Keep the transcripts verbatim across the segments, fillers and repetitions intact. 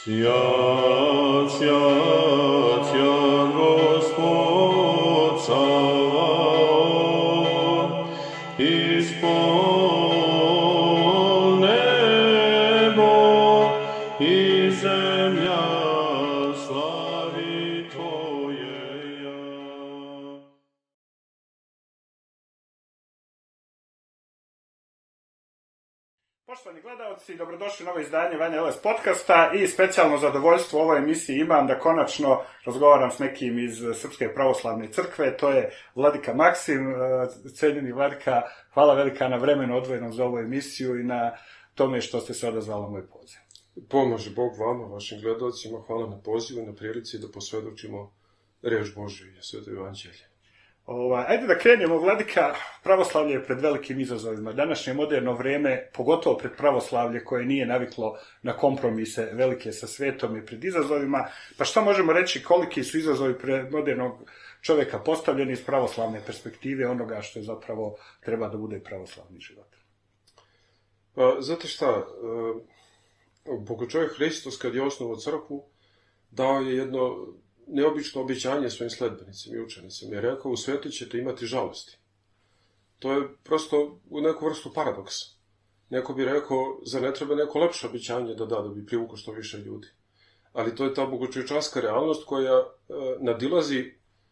Сият, сият, сият Господь Саваоф, исполн небо и земля слави Твоея. Poštovani gledalci, dobrodošli u novo izdanje Vanja Eles podcasta i specijalno zadovoljstvo u ovoj emisiji imam da konačno razgovaram s nekim iz Srpske pravoslavne crkve, to je Vladika Maksim. Cenjeni Vladika, hvala velika na vremenu odvojenom za ovu emisiju i na tome što ste se odazvali na moj poziv. Pomože Bog vama, vašim gledalcima, hvala na pozivu i na prilici da posvjedočimo reč Božju i Sveto Evanđelje. Ovaj, ajde da krenemo, Vladika. Pravoslavlje je pred velikim izazovima. Današnje moderno vrijeme, pogotovo pred pravoslavlje koje nije naviklo na kompromise velike sa svetom, je pred izazovima. Pa što možemo reći, koliki su izazovi pred modernog čovjeka postavljeni iz pravoslavne perspektive onoga što je zapravo treba da bude pravoslavni život? Pa, znate šta, Bogočovjek Hristos kad je osnovao crkvu, dao je jedno neobično obećanje svojim sledbenicima i učenicima. Je rekao, u svijetu ćete imati žalosti. To je prosto u neku vrstu paradoksa. Neko bi rekao, zar ne treba neko lepše obećanje da da, da bi privukao što više ljudi. Ali to je ta bogočovječanska realnost koja e, nadilazi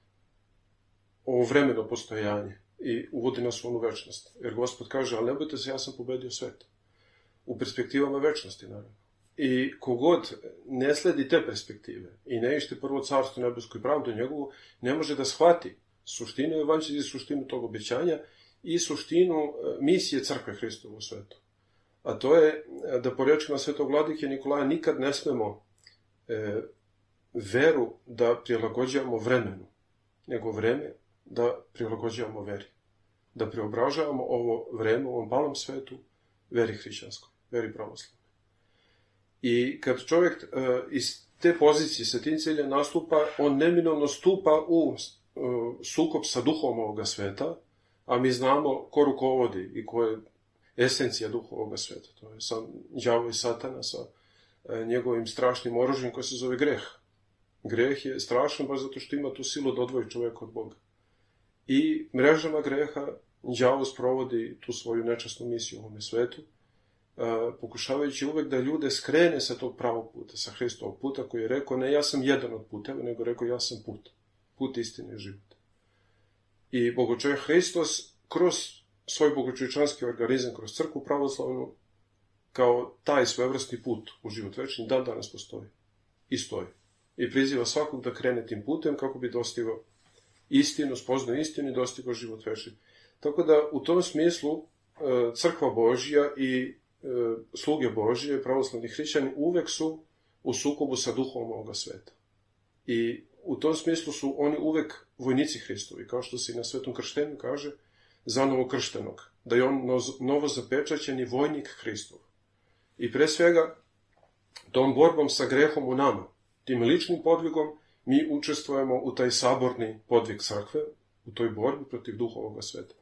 ovo vremeno postojanje i uvodi nas u onu večnost. Jer Gospod kaže, ali ne bojte se, ja sam pobedio svet. U perspektivama večnosti, naravno. I kogod ne sledi te perspektive i ne ište prvo carstvo nebesko i pravdu njegovu, ne može da shvati suštinu evanđelja i suštinu tog obećanja i suštinu misije crkve Hristovu u svetu. A to je da po rečima svetog vladike Nikolaja nikad ne smemo e, veru da prilagođavamo vremenu, nego vreme da prilagođavamo veri. Da preobražavamo ovo vreme u ovom palom svetu veri hrišćanskoj, veri pravoslavnoj. I kad čovjek e, iz te pozicije sa tim ciljem nastupa, on neminovno stupa u e, sukob sa duhom ovoga sveta, a mi znamo ko rukovodi i ko je esencija duha ovoga sveta. To je sam đavo i satana sa e, njegovim strašnim oružjem koji se zove greh. Greh je strašan baš zato što ima tu silu da odvoji čovjeka od Boga. I mrežama greha đavo sprovodi tu svoju nečasnu misiju u ovome svetu, Uh, pokušavajući uvek da ljude skrene sa tog pravog puta, sa Hristovog puta, koji je rekao, ne ja sam jedan od puteva, nego rekao ja sam put. Put istine i život. I Bogočovjek Hristos kroz svoj bogočovječanski organizam, kroz crkvu pravoslavnu, kao taj svojevrsni put u život večni, dan danas postoji. I stoji. I priziva svakog da krene tim putem kako bi dostigao istinu, spoznao istinu i dostigao život večni. Tako da u tom smislu uh, crkva Božja i sluge Božje, pravoslavni hrišćani, uvek su u sukobu sa duhom ovoga sveta. I u tom smislu su oni uvek vojnici Hristovi, kao što se i na Svetom krštenju kaže za novokrštenog, da je on novo zapečaćeni vojnik Hristov. I pre svega, tom borbom sa grehom u nama, tim ličnim podvigom, mi učestvujemo u taj saborni podvig crkve, u toj borbi protiv duha ovoga sveta.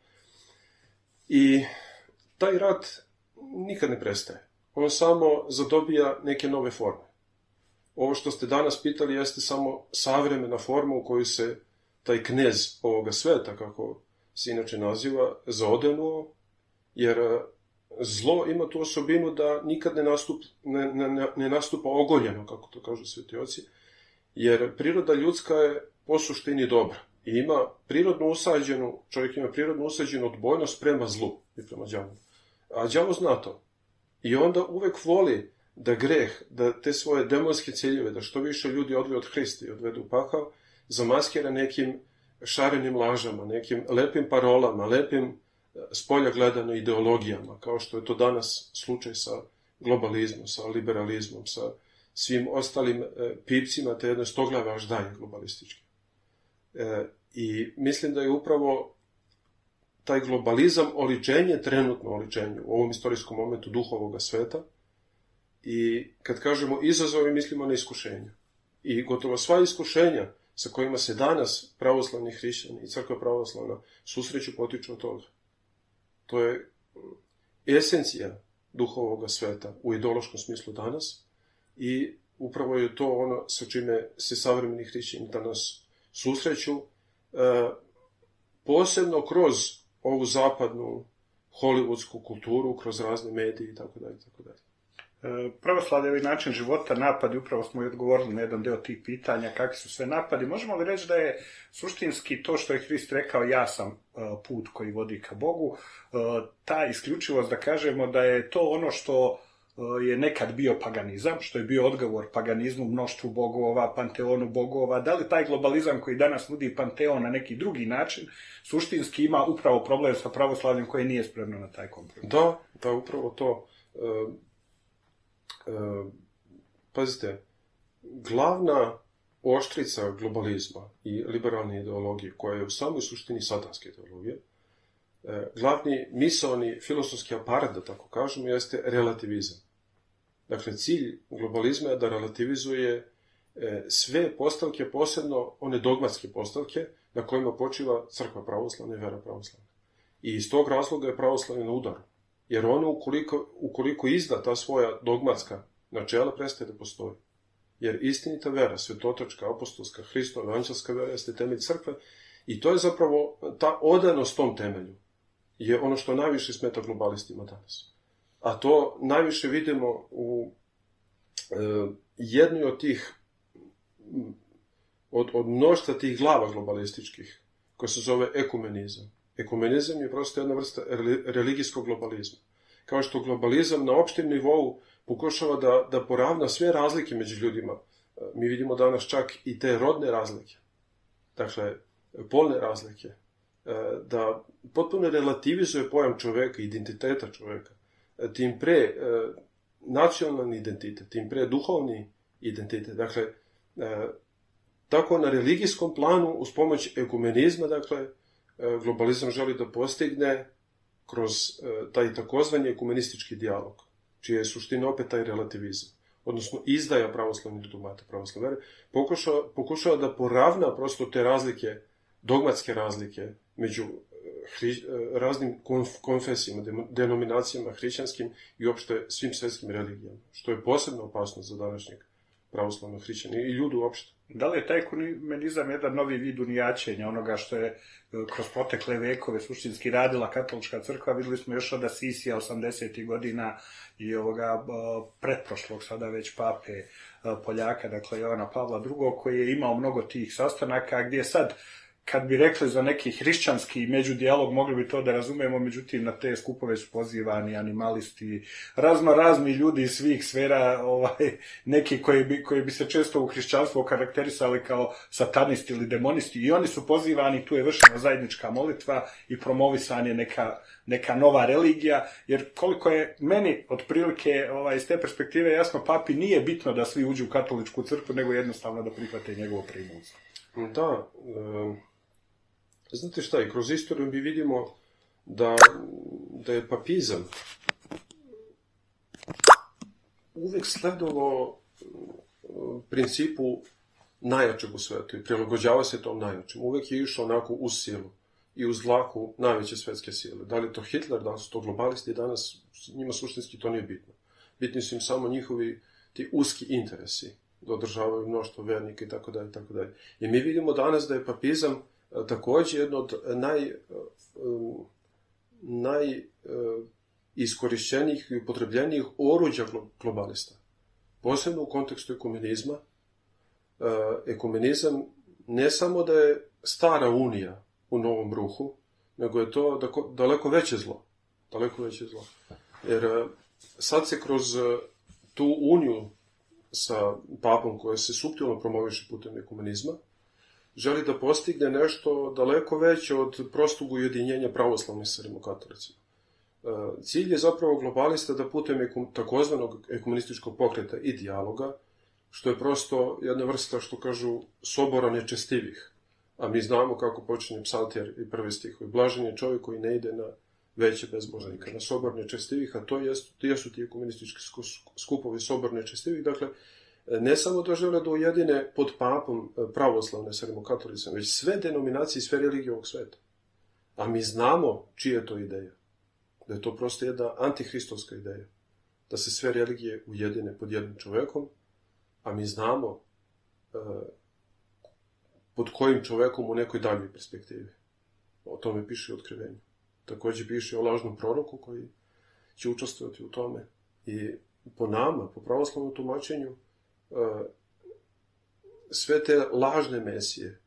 I taj rat nikad ne prestaje. On samo zadobija neke nove forme. Ovo što ste danas pitali jeste samo savremena forma u kojoj se taj knez ovoga sveta, kako se inače naziva, zaodenuo, jer zlo ima tu osobinu da nikad ne nastupa, ne, ne, ne nastupa ogoljeno, kako to kažu sveti oci, jer priroda ljudska je po suštini dobra. I ima prirodno usađenu, čovjek ima prirodno usađenu odbojnost prema zlu i prema đavolu. A đavo zna to. I onda uvek voli da greh, da te svoje demonske ciljeve, da što više ljudi odvoje od Hrista i odvedu u pakao, zamaskira nekim šarenim lažama, nekim lepim parolama, lepim spolja gledano ideologijama, kao što je to danas slučaj sa globalizmom, sa liberalizmom, sa svim ostalim e, pipcima te jedne stoglave aždanje globalističke. E, I mislim da je upravo taj globalizam oličenje, trenutno oličenje u ovom istorijskom momentu duha ovoga sveta. I kad kažemo izazovi, mislimo na iskušenja. I gotovo sva iskušenja sa kojima se danas pravoslavni hrišćani i crkva pravoslavna susreću potiču od toga. To je esencija duha ovoga sveta u ideološkom smislu danas i upravo je to ono sa čime se savremeni hrišćani danas susreću, e, posebno kroz ovu zapadnu hollywoodsku kulturu, kroz razne medije i tako dalje, tako dalje. Pravoslavlje je način života, napadi, upravo smo i odgovorili na jedan deo tih pitanja, kakvi su sve napadi. Možemo li reći da je suštinski to što je Hrist rekao, ja sam put koji vodi ka Bogu, ta isključivost, da kažemo da je to ono što je nekad bio paganizam, što je bio odgovor paganizmu, mnoštvu bogova, panteonu bogova, da li taj globalizam koji danas nudi panteon na neki drugi način, suštinski ima upravo problem sa pravoslavljem koje nije spremno na taj kompromis? Da, da, upravo to. E, e, pazite, glavna oštrica globalizma i liberalne ideologije, koja je u samoj suštini satanske ideologije, e, glavni misaoni filosofski aparat, da tako kažemo, jeste relativizam. Dakle, cilj globalizma je da relativizuje e, sve postavke, posebno one dogmatske postavke na kojima počiva crkva pravoslavna i vera pravoslavna. I iz tog razloga je pravoslavlje na udaru. Jer ono, ukoliko, ukoliko izda ta svoja dogmatska načela, prestaje da postoji. Jer istinita vera, svetotačka, apostolska, Hristova, evanđelska vera, jeste temelj crkve i to je zapravo ta odanost tom temelju. Je ono što najviše smeta globalistima danas. A to najviše vidimo u e, jednoj od tih, od, od mnoštva tih glava globalističkih, koja se zove ekumenizam. Ekumenizam je prosto jedna vrsta religijskog globalizma. Kao što globalizam na opštem nivou pokušava da, da poravna sve razlike među ljudima. Mi vidimo danas čak i te rodne razlike. Dakle, polne razlike. Da potpuno relativizuje pojam čoveka, identiteta čoveka. Tim pre nacionalni identitet, tim pre duhovni identitet. Dakle, tako na religijskom planu, uz pomoć ekumenizma, dakle, globalizam želi da postigne kroz taj takozvani ekumenistički dijalog, čija je suština opet taj relativizam, odnosno izdaja pravoslavnih dogmata pravoslavne vere, pokušava, pokušava da poravna prosto te razlike, dogmatske razlike među hri, raznim konf, konfesijama, denominacijama hrišćanskim i uopšte svim svetskim religijama, što je posebno opasno za današnjeg pravoslavnog hrišćana i ljudi uopšte. Da li je taj ekumenizam jedan novi vid unijaćenja, onoga što je kroz protekle vekove suštinski radila katolička crkva? Videli smo još od Asisija osamdesetih godina i ovoga pretprošlog sada već pape Poljaka, dakle Jovana Pavla drugog, koji je imao mnogo tih sastanaka gdje sad, kad bi rekli za neki hrišćanski međudijalog, mogli bi to da razumemo, međutim na te skupove su pozivani animalisti, razno razni ljudi iz svih sfera, ovaj, neki koji bi, koji bi se često u hrišćanstvu karakterisali kao satanisti ili demonisti, i oni su pozivani, tu je vršena zajednička molitva i promovisan je neka, neka nova religija, jer koliko je meni otprilike ovaj, iz te perspektive jasno, papi nije bitno da svi uđu u katoličku crkvu, nego jednostavno da prihvate njegovo primustvo. Da, e... Znate šta, i kroz istoriju mi vidimo da, da je papizam uvek sledovao principu najjačeg u svetu i prilagođava se tom najjačem. Uvek je išao onako uz silu i uz dlaku najveće svetske sile. Da li je to Hitler, da li su to globalisti, danas njima suštinski to nije bitno. Bitni su im samo njihovi ti uski interesi da održavaju mnoštvo vernika i tako dalje, tako dalje. I mi vidimo danas da je papizam također jedno od naj, najiskorišćenijih i upotrebljenijih oruđa globalista. Posebno u kontekstu ekumenizma. Ekumenizam ne samo da je stara unija u novom ruhu, nego je to daleko veće zlo. Daleko veće zlo. Jer sad se kroz tu uniju sa papom koja se suptilno promoviše putem ekumenizma, želi da postigne nešto daleko veće od prostog ujedinjenja pravoslavnih sa rimokatolicima. Cilj je zapravo globalista da putem ekum, takozvanog ekumenističkog pokreta i dijaloga, što je prosto jedna vrsta, što kažu, sobora nečestivih. A mi znamo kako počinje psalter i prvi stihovi. Blažen je čovjek koji ne ide na veće bezbožnika, na sobor nečestivih, a to jesu, jesu ti ekumenistički skupovi sobor nečestivih. Dakle, ne samo da žele da ujedine pod papom pravoslavne sa rimokatolicima, već sve denominacije i sve religije ovog sveta. A mi znamo čija je to ideja. Da je to prosto jedna antihristovska ideja. Da se sve religije ujedine pod jednim čovekom a mi znamo e, pod kojim čovekom u nekoj daljoj perspektivi. O tome piše u Otkrivenju. Također piše o lažnom proroku koji će učestvovati u tome. I po nama, po pravoslavnom tumačenju, e, sve te lažne mesije,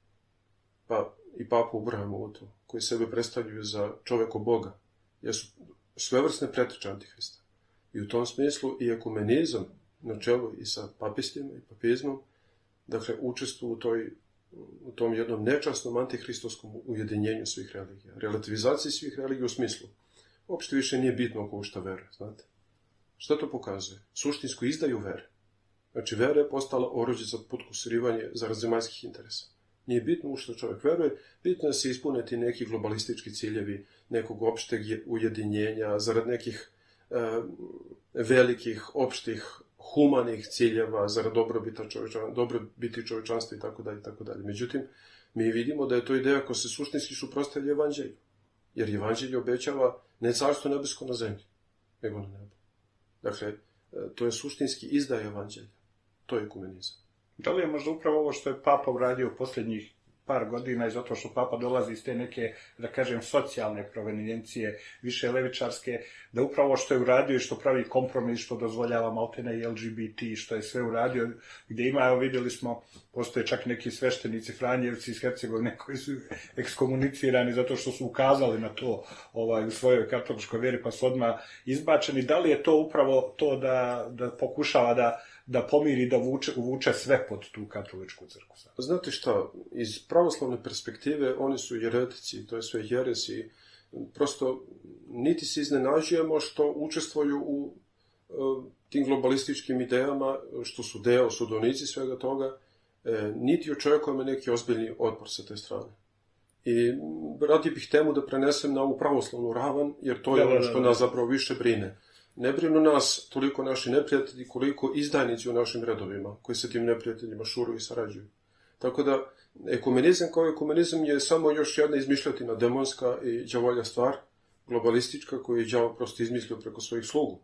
pa i papu Abrahamu to, koji sebe predstavljaju za čoveka Boga, jesu svevrsne preteča Antihrista. I u tom smislu i ekumenizam, na čelu i sa papistima i papizmom, dakle, učestvuju u, toj, u tom jednom nečasnom antihristovskom ujedinjenju svih religija. Relativizaciji svih religija u smislu. Uopšte više nije bitno oko šta veruje, znate. Šta to pokazuje? Suštinsko izdaju vere. Znači, vera je postala oruđe za potkusirivanje zarad zemaljskih interesa. Nije bitno u što čovjek veruje, bitno je da se ispuniti neki globalistički ciljevi, nekog opšteg ujedinjenja, zarad nekih e, velikih, opštih, humanih ciljeva, zarad dobrobita čovječanstva, dobrobiti čovječanstva itd. itd. Međutim, mi vidimo da je to ideja koja se suštinski suprotstavlja evanđelju. Jer evanđelje obećava ne carstvo nebesko na zemlji, nego na nebu. Dakle, to je suštinski izdaja evanđelja. To je ekumenizam. Da li je možda upravo ovo što je Papa uradio u posljednjih par godina i zato što Papa dolazi iz te neke, da kažem, socijalne provenijencije, više levičarske, da upravo ovo što je uradio i što pravi kompromis, što dozvoljava maltene i L G B T, što je sve uradio, gdje ima, evo vidjeli smo, postoje čak neki sveštenici Franjevci iz Hercegovine koji su ekskomunicirani zato što su ukazali na to ovaj, u svojoj katoličkoj vjeri pa su odmah izbačeni. Da li je to upravo to da, da pokušava da da pomiri, da vuče, uvuče sve pod tu katoličku crkvu? Znate šta, iz pravoslavne perspektive oni su jeretici, to je sve jeresi. Prosto, niti se iznenađujemo što učestvuju u uh, tim globalističkim idejama, što su deo, sudonici svega toga, e, niti očekujemo neki ozbiljni otpor sa te strane. I radi bih temu da prenesem na ovu pravoslavnu ravan, jer to je ono što nas zapravo više brine. Ne brinu nas toliko naši neprijatelji, koliko izdajnici u našim redovima, koji se tim neprijateljima šuruju i sarađuju. Tako da, ekumenizam kao ekumenizam je samo još jedna izmišljotina demonska i đavolja stvar, globalistička, koju je đavo prosto izmislio preko svojih slugu.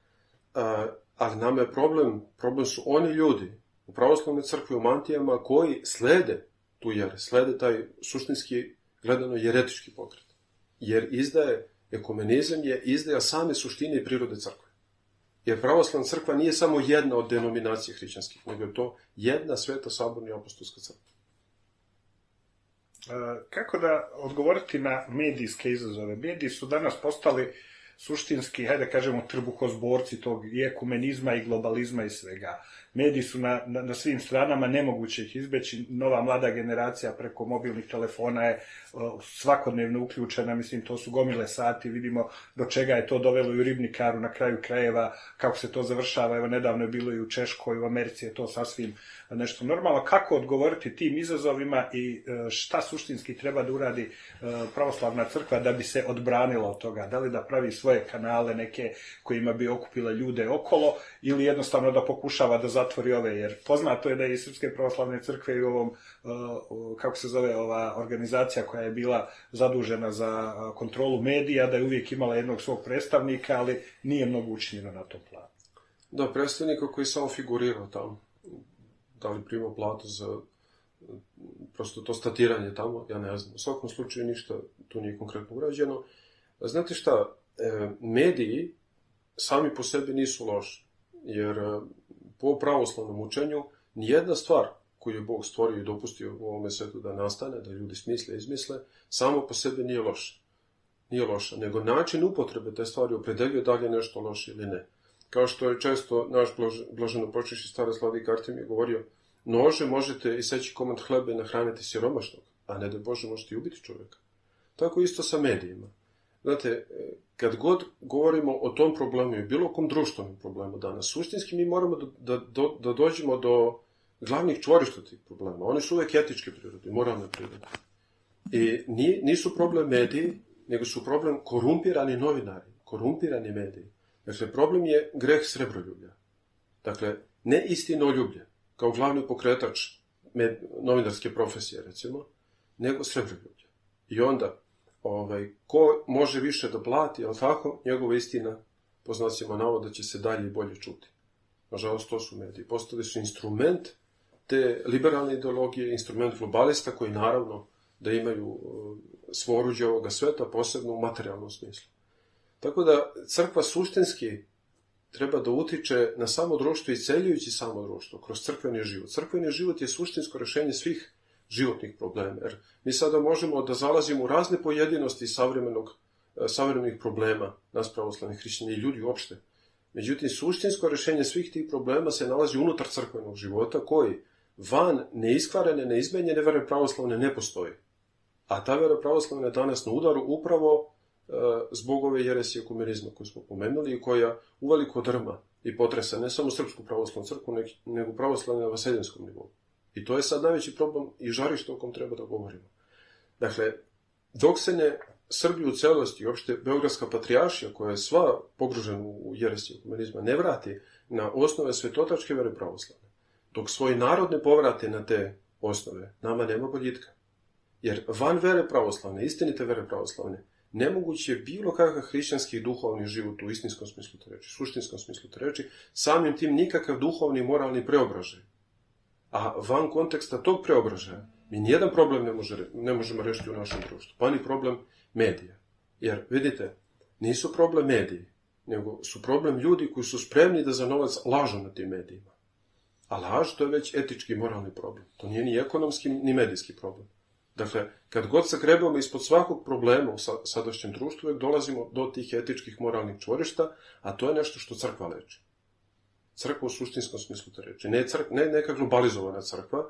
A, ali nama je problem, problem su oni ljudi u pravoslavnoj crkvi u mantijama koji slede tu jer, slede taj suštinski gledano jeretički pokret. Jer izdaje ekumenizam je izdaja same suštine i prirode crkve. Jer pravoslavna crkva nije samo jedna od denominacija hrišćanskih, nego je to jedna sveta saborna i apostolska crkva. E, kako da odgovoriti na medijske izazove? Mediji su danas postali suštinski, hajde da kažemo, trbuhozborci tog i ekumenizma i globalizma i svega. Mediji su na, na, na svim stranama, nemoguće ih izbeći. Nova mlada generacija preko mobilnih telefona je uh, svakodnevno uključena, mislim, to su gomile sati, vidimo do čega je to dovelo i u Ribnikaru na kraju krajeva, kako se to završava, evo nedavno je bilo i u Češkoj, u Americi je to sasvim nešto normalno. Kako odgovoriti tim izazovima i uh, šta suštinski treba da uradi uh, pravoslavna crkva da bi se odbranila od toga? Da li da pravi svoje kanale neke kojima bi okupila ljude okolo ili jednostavno da pokušava da zatvori ove, jer poznato je da je iz Srpske pravoslavne crkve i u ovom, uh, kako se zove, ova organizacija koja je bila zadužena za kontrolu medija, da je uvijek imala jednog svog predstavnika, ali nije mnogo učinjeno na tom planu. Da, predstavnika koji samo figurirao tamo, da li primao platu za prosto to statiranje tamo, ja ne znam. U svakom slučaju ništa tu nije konkretno urađeno. Znate šta, mediji sami po sebi nisu loši, jer po pravoslavnom učenju nijedna stvar koju je Bog stvorio i dopustio u ovome svetu da nastane, da ljudi smisle i izmisle, samo po sebi nije loša. Nije loša, nego način upotrebe te stvari opredeljuje da li je nešto loše ili ne. Kao što je često naš blaženo počešći stara Slavik Artemije govorio, nože možete iseći komad hleba i nahraniti siromašnog, a ne da Bože možete i ubiti čovjeka. Tako isto sa medijima. Znate, kad god govorimo o tom problemu i bilo kom društvenom problemu danas, suštinski mi moramo da, da, da dođemo do glavnih čvorišta tih problema. Oni su uvek etičke prirode, moralne prirode. I nisu problem mediji, nego su problem korumpirani novinari, korumpirani mediji. Dakle, problem je greh srebroljublja. Dakle, ne istinoljublje, kao glavni pokretač med, novinarske profesije, recimo, nego srebroljublje. I onda, ovaj, ko može više da plati, ali tako, njegova istina, po znacima navoda, će se dalje i bolje čuti. Nažalost, to su mediji. Postali su instrument te liberalne ideologije, instrument globalista koji naravno da imaju svo oruđe ovoga sveta, posebno u materijalnom smislu. Tako da crkva suštinski treba da utiče na samo društvo i celjujući samo društvo kroz crkveni život. Crkveni život je suštinsko rešenje svih životnih problema. Jer mi sada možemo da zalazimo u razne pojedinosti savremenog, savremenih problema nas pravoslavnih hrišćana i ljudi uopšte. Međutim, suštinsko rešenje svih tih problema se nalazi unutar crkvenog života koji van neiskvarene, neizmenjene vere pravoslavne ne postoji. A ta vera pravoslavna je danas na udaru upravo e, zbog ove jeresije ekumenizma koju smo pomenuli i koja uveliko drma i potresa ne samo Srpsku pravoslavnu crkvu, nego pravoslavnu na vaseljenskom nivou. I to je sad najveći problem i žarište o kom treba da govorimo. Dakle, dok se ne Srbiju u celosti, uopšte Beogradska patrijaršija, koja je sva pogružena u jeresiju ekumenizma, ne vrati na osnove svetotačke vere pravoslavne, dok svoj narod ne povrate na te osnove, nama nema boljitka. Jer van vere pravoslavne, istinite vere pravoslavne, nemoguće je bilo kakav hrišćanski i duhovni život u istinskom smislu te reči, suštinskom smislu te reči, samim tim nikakav duhovni i moralni preobražaj. A van konteksta tog preobražaja mi nijedan problem ne, može, ne možemo rešiti u našem društvu, pa ni problem medija. Jer, vidite, nisu problem mediji, nego su problem ljudi koji su spremni da za novac lažu na tim medijima. A laž, to je već etički i moralni problem. To nije ni ekonomski, ni medijski problem. Dakle, kad god zagrebamo ispod svakog problema u sadašnjem društvu, uvijek dolazimo do tih etičkih moralnih čvorišta, a to je nešto što crkva leči. Crkva u suštinskom smislu te reči. Ne, crk, ne neka globalizovana crkva,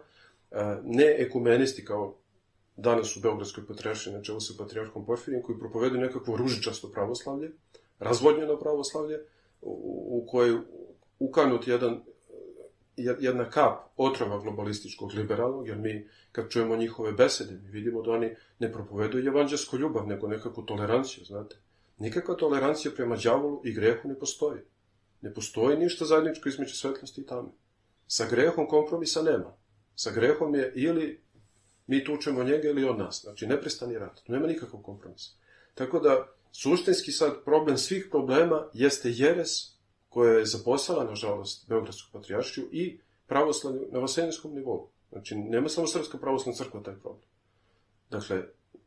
ne ekumenisti kao danas u Beogradskoj patrijaršiji na čelu sa patrijarhom Porfirijem, koji propoveduju nekakvo ružičasto pravoslavlje, razvodnjeno pravoslavlje, u, u kojoj ukanut jedan, jedna kap otrova globalističkog liberalnog, jer mi kad čujemo njihove besede, mi vidimo da oni ne propoveduju evanđelsku ljubav, nego nekakvu toleranciju, znate. Nikakva tolerancija prema đavolu i grehu ne postoji. Ne postoji ništa zajedničko između svetlosti i tame. Sa grehom kompromisa nema. Sa grehom je ili mi tučemo njega ili on nas. Znači, neprestani rat. Nema nikakvog kompromisa. Tako da, suštinski sad problem svih problema jeste jeres koja je zaposlala, nažalost, Beogradsku patrijaršiju i pravoslavlju na vaseljenskom nivou. Znači, nema samo Srpska pravoslavna crkva taj problem. Dakle,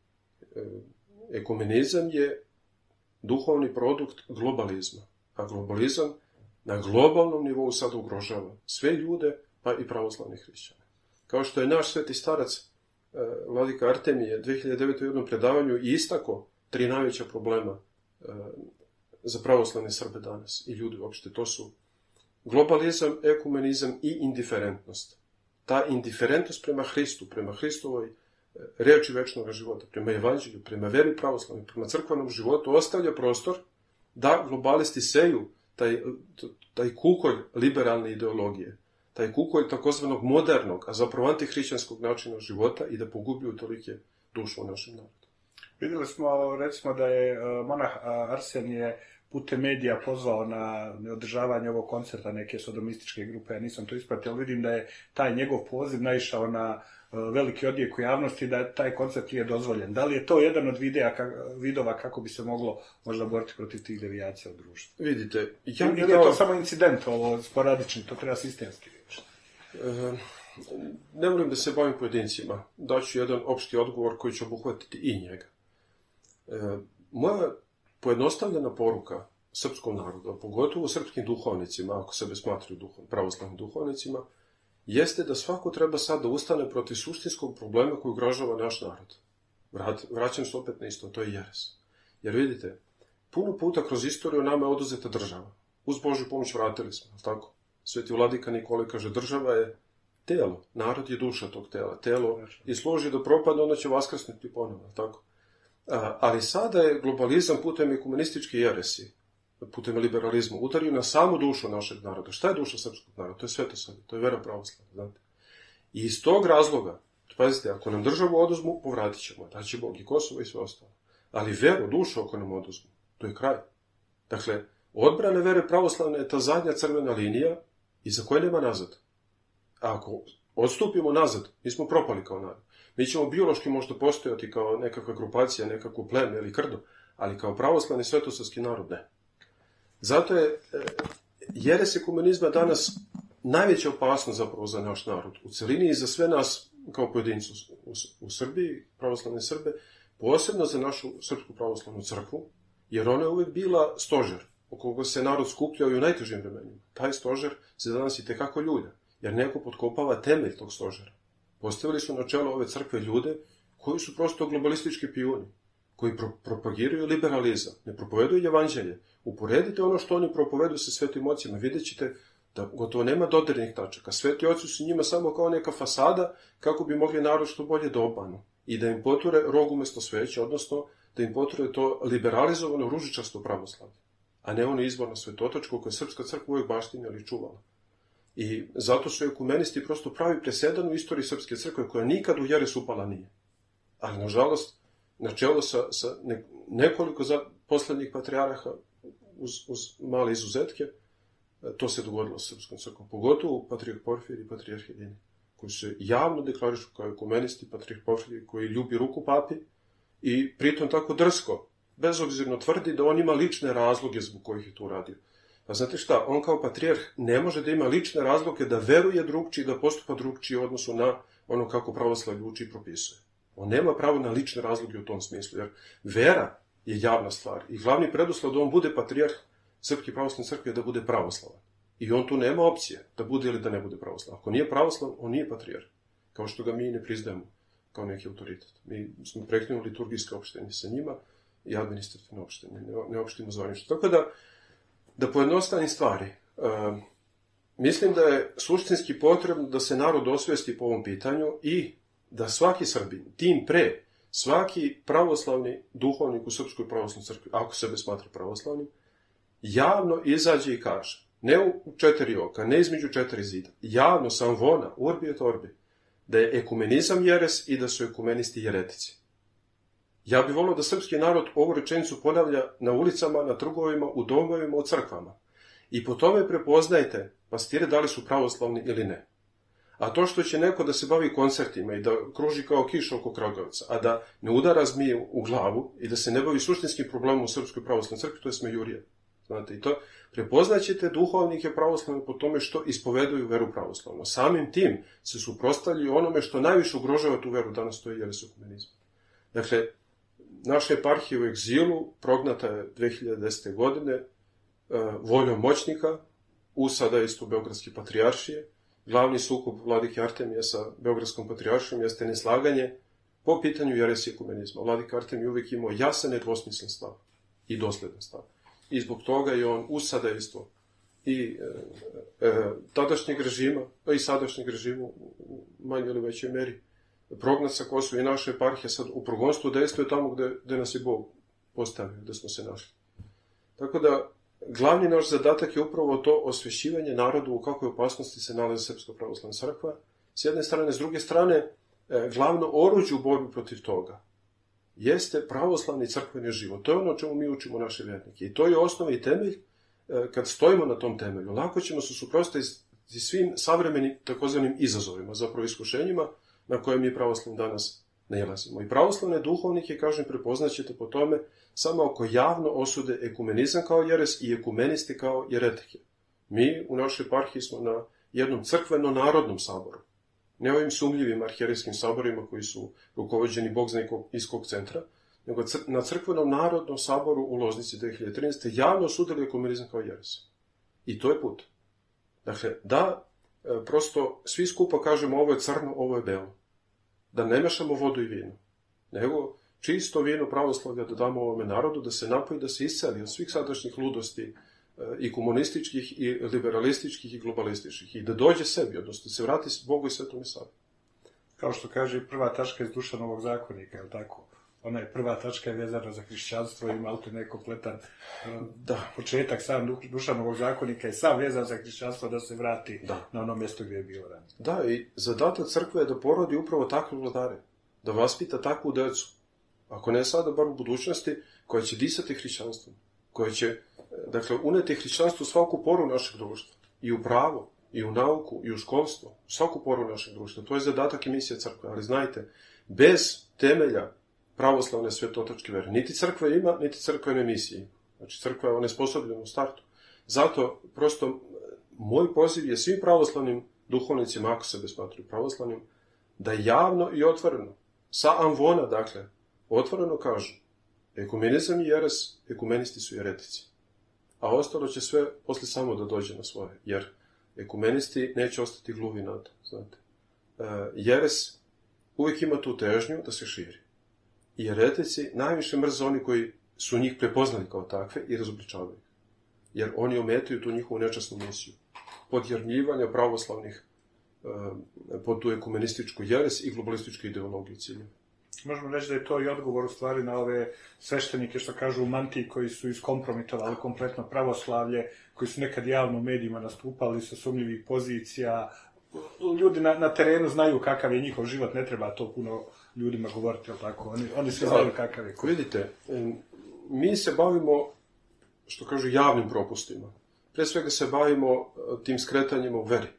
ekumenizam je duhovni produkt globalizma. A globalizam na globalnom nivou sad ugrožava sve ljude, pa i pravoslavnih hrišćana. Kao što je naš sveti starac, vladika Artemije, dve hiljade devete u jednom predavanju i istako tri najveća problema za pravoslavne Srbe danas i ljudi uopšte. To su globalizam, ekumenizam i indiferentnost. Ta indiferentnost prema Hristu, prema Hristovoj reči večnog života, prema evanđelju, prema veri pravoslavnoj, prema crkvenom životu, ostavlja prostor da globalisti seju taj, taj kukolj liberalne ideologije, taj kukolj takozvanog modernog, a zapravo antihrišćanskog načina života i da pogubljuju tolike duše u našem narodu. Vidjeli smo, recimo, da je monah Arsenije putem medija pozvao na održavanje ovog koncerta neke sodomističke grupe, ja nisam to ispratio, ali vidim da je taj njegov poziv naišao na veliki odjek u javnosti, da taj koncert nije dozvoljen. Da li je to jedan od videa, vidova kako bi se moglo možda boriti protiv tih devijacija u društvu? Vidite, ja ili je to samo incident, ovo sporadični, to treba sistemski riješiti? E, ne volim da se bavim pojedincima. Daću jedan opšti odgovor koji će obuhvatiti i njega. E, moja pojednostavljena poruka srpskom narodu, pogotovo srpskim duhovnicima, ako sebe smatruju duhov, pravoslavnim duhovnicima, jeste da svako treba sad da ustane protiv suštinskog problema koji ugrožava naš narod. Vrat, vraćam se opet na isto, to je jeres. Jer vidite, puno puta kroz istoriju nama je oduzeta država. Uz Božju pomoć vratili smo, tako? Sveti vladika Nikolaj kaže, država je telo, narod je duša tog tela, telo i služi da propadne, onda će vaskrsnuti ponovno, tako? A, ali sada je globalizam putem ekumenističke jeresi, putem liberalizma, udario na samu dušu našeg naroda. Šta je duša srpskog naroda? To je svetosavlje, to je vera pravoslavna, znate. I iz tog razloga, pazite, ako nam državu oduzmu, povratit ćemo, daće Bog i Kosovo i sve ostalo. Ali veru, dušu ako nam oduzmu, to je kraj. Dakle, odbrana vere pravoslavne je ta zadnja crvena linija iza koje nema nazad. A ako odstupimo nazad, mi smo propali kao narod. Mi ćemo biološki možda postojati kao nekakva grupacija, nekakvo pleme ili krdo, ali kao pravoslavni svetosavski narod ne. Zato je jeres ekumenizma danas najveća opasnost zapravo za naš narod u celini i za sve nas kao pojedincu u, u Srbiji, pravoslavne Srbe, posebno za našu Srpsku pravoslavnu crkvu, jer ona je uvijek bila stožer u koga se narod skupljao i u najtežim vremenima. Taj stožer se danas i tekako ljulja, jer neko potkopava temelj tog stožera. Postavili su na čelo ove crkve ljude koji su prosto globalistički pijuni, koji pro propagiraju liberalizam, ne propoveduju evanđelje. Uporedite ono što oni propovedu sa svetim ocima, vidjet ćete da gotovo nema dodirnih tačaka. Sveti oci su njima samo kao neka fasada kako bi mogli narod što bolje da obmanu i da im poture rog umjesto sveće, odnosno da im poture to liberalizovano ružičasto pravoslavlje, a ne ono izvorno svetotačko koje Srpska crkva uvijek baštinjala i čuvala. I zato su ekumenisti prosto pravi presedan u istoriji Srpske crkve koja nikad u jeres upala nije. Ali, nažalost, na čelo sa, sa ne, nekoliko za poslednjih patrijarha uz, uz male izuzetke, to se dogodilo sa Srpskom crkvom, pogotovo patrijarh Porfir i patrijarh Edini, koji se javno deklarišu kao ekumenisti, patrijarh Porfir koji ljubi ruku papi i pritom tako drsko, bezobzirno tvrdi da on ima lične razloge zbog kojih je to uradio. Pa znate šta, on kao patrijarh ne može da ima lične razloge da veruje drugčiji, da postupa drugčiji u odnosu na ono kako pravoslavlje uči i propisuje. On nema pravo na lične razloge u tom smislu, jer vera je javna stvar i glavni preduslov da on bude patrijarh Srpske pravoslavne crkve je da bude pravoslavan. I on tu nema opcije da bude ili da ne bude pravoslavan. Ako nije pravoslavan, on nije patrijarh, kao što ga mi ne priznajemo kao neki autoritet. Mi smo prekinuli liturgijske opštenje sa njima i administrativno opštenje, ne opštimo zvanično. Tako da, da pojednostavnim stvari, uh, mislim da je suštinski potrebno da se narod osvesti po ovom pitanju i da svaki Srbin, tim pre, svaki pravoslavni duhovnik u Srpskoj pravoslavnoj crkvi, ako sebe smatra pravoslavnim, javno izađe i kaže, ne u četiri oka, ne između četiri zida, javno sam vona, urbi et orbi, da je ekumenizam jeres i da su ekumenisti jeretici. Ja bih volio da srpski narod ovu rečenicu ponavlja na ulicama, na trgovima, u domovima, u crkvama. I po tome prepoznajte pastire da li su pravoslavni ili ne. A to što će neko da se bavi koncertima i da kruži kao kiš oko Kragujevca, a da ne udara zmije u glavu i da se ne bavi suštinskim problemom u Srpskoj pravoslavnoj crkvi, to je smejurija. Znate, i to prepoznaćete duhovnike pravoslavne po tome što ispoveduju veru pravoslavno. Samim tim se suprotstavljaju onome što najviše ugrožava tu veru, danas to je jeres ekumenizma. Dakle, naša eparhija u egzilu prognata je dve hiljade desete. godine voljom moćnika, u sada isto Beogradske patrijaršije. Glavni sukob vladike Artemija sa Beogradskom patrijaršijom jeste neslaganje po pitanju jeresi ekumenizma. Vladika Artemij uvijek imao jasan i nedvosmislen stav i dosledan stav. I zbog toga je on u sadejstvo i e, e, tadašnjeg režima, pa i sadašnjeg režima u manjoj ili većoj meri prognat sa Kosova i naša eparhija sad u progonstvu dejstvuje tamo gde, gde nas je Bog postavio, gde smo se našli. Tako da, glavni naš zadatak je upravo to osvešćivanje narodu u kakvoj opasnosti se nalazi Srpska pravoslavna crkva. S jedne strane, s druge strane, e, glavno oruđe u borbi protiv toga jeste pravoslavni crkveni život. To je ono o čemu mi učimo naše vjernike. I to je osnova i temelj. E, kad stojimo na tom temelju, lako ćemo se suprotstaviti svim savremenim takozvanim izazovima, zapravo iskušenjima na koje mi pravoslavni danas nailazimo. I pravoslavne duhovnike, kažem, prepoznaćete po tome samo ako javno osude ekumenizam kao jeres i ekumenisti kao jeretike. Mi u našoj eparhiji smo na jednom crkveno-narodnom saboru. Ne ovim sumljivim arhijerejskim saborima koji su rukovođeni Bog zna iz kog centra, nego cr na crkvenom narodnom saboru u Loznici dve hiljade trinaeste. javno osudili ekumenizam kao jeres. I to je put. Dakle, da e, prosto svi skupa kažemo ovo je crno, ovo je belo. Da ne mešamo vodu i vino, nego čisto vino pravoslavlja da damo ovome narodu, da se napoji, da se isceli od svih sadašnjih ludosti i komunističkih, i liberalističkih, i globalističkih, i da dođe sebi, odnosno da se vrati Bogu i Svetome Savi. Kao što kaže prva tačka iz Dušanovog zakonika, je li tako? Ona je prva tačka je vezana za hrišćanstvo i malo ne kompletan da. početak sam Dušanovog zakonika je sam vezan za hrišćanstvo da se vrati da. na ono mjesto gdje je bilo ranije. Da, i zadatak crkve je da porodi upravo takve vladare, da vaspita takvu decu, ako ne sada, bar u budućnosti, koja će disati hrišćanstvom, koja će, dakle, uneti hrišćanstvo u svaku poru našeg društva, i u pravo, i u nauku, i u školstvo, u svaku poru našeg društva. To je zadatak i misija crkve, ali znajte, bez temelja pravoslavne svetotačke vere, niti crkva ima, niti crkvene misije. Znači, crkva je onesposobljena u startu. Zato, prosto, moj poziv je svim pravoslavnim duhovnicima, ako sebe smatruju pravoslavnim, da javno i otvoreno, sa amvona, dakle, otvoreno kažu, ekumenizam i jeres, ekumenisti su jeretici. A ostalo će sve posle samo da dođe na svoje, jer ekumenisti neće ostati gluvi na to, znate. E, jeres uvijek ima tu težnju da se širi. I jeretici najviše mrze oni koji su njih prepoznali kao takve i razobličavaju. Jer oni ometaju tu njihovu nečasnu misiju. Podjarmljivanja pravoslavnih e, pod tu ekumenističku jeres i globalističku ideologiju ciljeva. Možemo reći da je to i odgovor u stvari na ove sveštenike što kažu u mantiji koji su iskompromitovali kompletno pravoslavlje, koji su nekad javno u medijima nastupali sa sumnjivih pozicija. Ljudi na, na terenu znaju kakav je njihov život, ne treba to puno ljudima govoriti, ali tako, oni, oni svi znaju kakav je. Vidite, mi se bavimo, što kažu, javnim propustima. Pre svega se bavimo tim skretanjima u veri,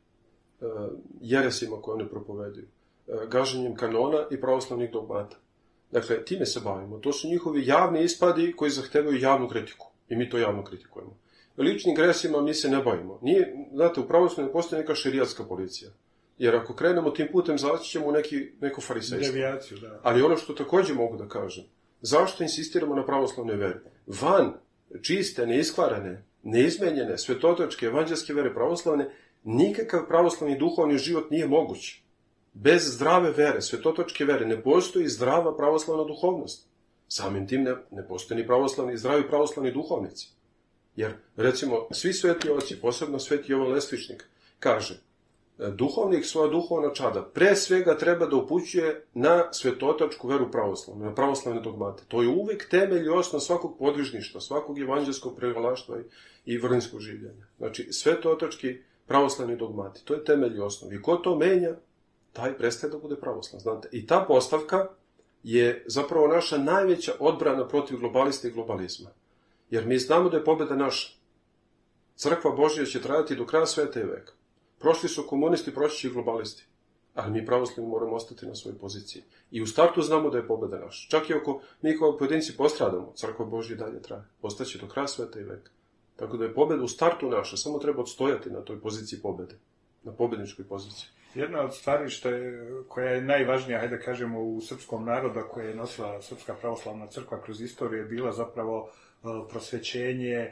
jeresima koje one propoveduju, gaženjem kanona i pravoslavnih dogmata. Dakle, time se bavimo. To su njihovi javni ispadi koji zahtevaju javnu kritiku. I mi to javno kritikujemo. Ličnim gresima mi se ne bavimo. Nije, znate, u pravoslavlju ne postoji neka šerijatska policija. Jer ako krenemo tim putem, zaći ćemo u neki, neko farisejstvo. Devijaciju, da. Ali ono što također mogu da kažem, zašto insistiramo na pravoslavnoj veri? Van čiste, neiskvarene, neizmenjene, svetotočke, evanđelske vere pravoslavne, nikakav pravoslavni duhovni život nije moguć. Bez zdrave vere, svetotočke vere, ne postoji zdrava pravoslavna duhovnost. Samim tim ne, ne postoji ni pravoslavni, zdravi pravoslavni duhovnici. Jer, recimo, svi sveti oci, posebno sveti Jovan Lestvičnik, kaže, duhovnik svoja duhovna čada pre svega treba da upućuje na svetotačku veru pravoslavnu, na pravoslavne dogmate. To je uvijek temelj i osnov svakog podvižništva, svakog evanđelskog pregalaštva i vrlinskog življenja. Znači, svetotački pravoslavni dogmati, to je temelj i osnov. I ko to menja, taj prestaje da bude pravoslav. Znate, i ta postavka je zapravo naša najveća odbrana protiv globalista i globalizma. Jer mi znamo da je pobjeda naša. Crkva Božja će trajati do kraja sveta i veka. Prošli su komunisti, proći će i globalisti. Ali mi pravoslavni moramo ostati na svojoj poziciji. I u startu znamo da je pobjeda naša. Čak i ako mi kao pojedinci postradamo, Crkva Božja dalje traje. Ostaće do kraja sveta i veka. Tako da je pobjeda u startu naša. Samo treba odstojati na toj poziciji pobjede. Na pobjedničkoj poziciji. Jedna od stvari što je, koja je najvažnija, hajde da kažemo, u srpskom narodu, koje je nosila Srpska pravoslavna crkva kroz istoriju, je bila zapravo prosvećenje,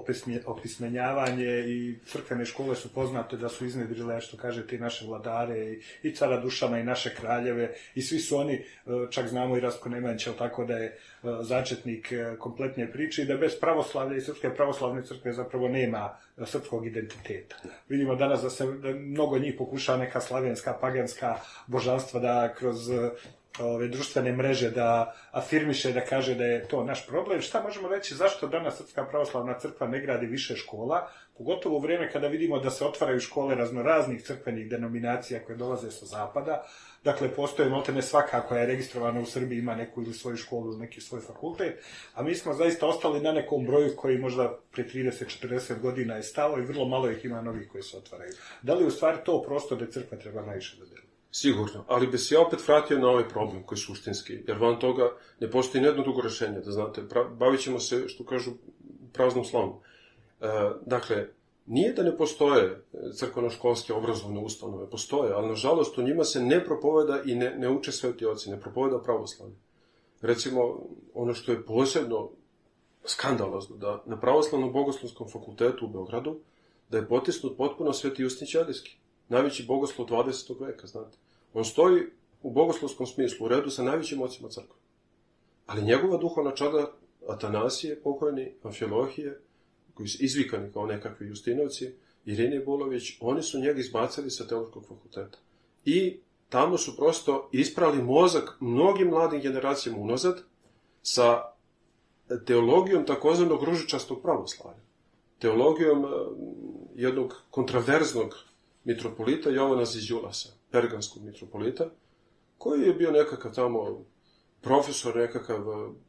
opismenjavanje i crkvene škole su poznate da su iznedrile, što kažete, i naše vladare, i, i cara Dušana, i naše kraljeve, i svi su oni, čak znamo i Rastko Nemanjić, tako da je začetnik kompletne priče i da bez pravoslavlja i Srpske pravoslavne crkve zapravo nema srpskog identiteta. Vidimo danas da se da mnogo njih pokušava neka slavenska, paganska božanstva da kroz ove društvene mreže da afirmiše, da kaže da je to naš problem. Šta možemo reći, zašto danas Srpska pravoslavna crkva ne gradi više škola, pogotovo u vrijeme kada vidimo da se otvaraju škole raznoraznih crkvenih denominacija koje dolaze sa zapada. Dakle, postoje maltene svaka koja je registrovana u Srbiji, ima neku ili svoju školu ili neki svoj fakultet, a mi smo zaista ostali na nekom broju koji možda pre trideset do četrdeset godina je stalo i vrlo malo ih ima novih koji se otvaraju. Da li u stvari to prostor da crkva treba najviše da deli? Sigurno, ali bi se ja opet vratio na ovaj problem koji je suštinski, jer van toga ne postoji nijedno drugo rešenje, da znate, bavit ćemo se, što kažu, praznom slovom. E, dakle, nije da ne postoje crkveno-školske obrazovne ustanove, postoje, ali nažalost u njima se ne propoveda i ne, ne uče sveti oci, ne propoveda pravoslavlje. Recimo, ono što je posebno skandalozno, da na Pravoslavnom bogoslovskom fakultetu u Beogradu, da je potisnut potpuno Sveti Justin Ćelijski, najveći bogoslov dvadesetog veka, znate. On stoji u bogoslovskom smislu u redu sa najvećim ocima crkve. Ali njegova duhovna čada Atanasije, pokojni, Amfilohije, koji su izvikani kao nekakvi Justinovci, Irine Bolović, oni su njega izbacili sa teološkog fakulteta. I tamo su prosto isprali mozak mnogim mladim generacijama unazad sa teologijom takozvanog ružičastog pravoslavlja. Teologijom jednog kontraverznog mitropolita Jovana Ziđulasa, perganskog mitropolita, koji je bio nekakav tamo profesor, nekakav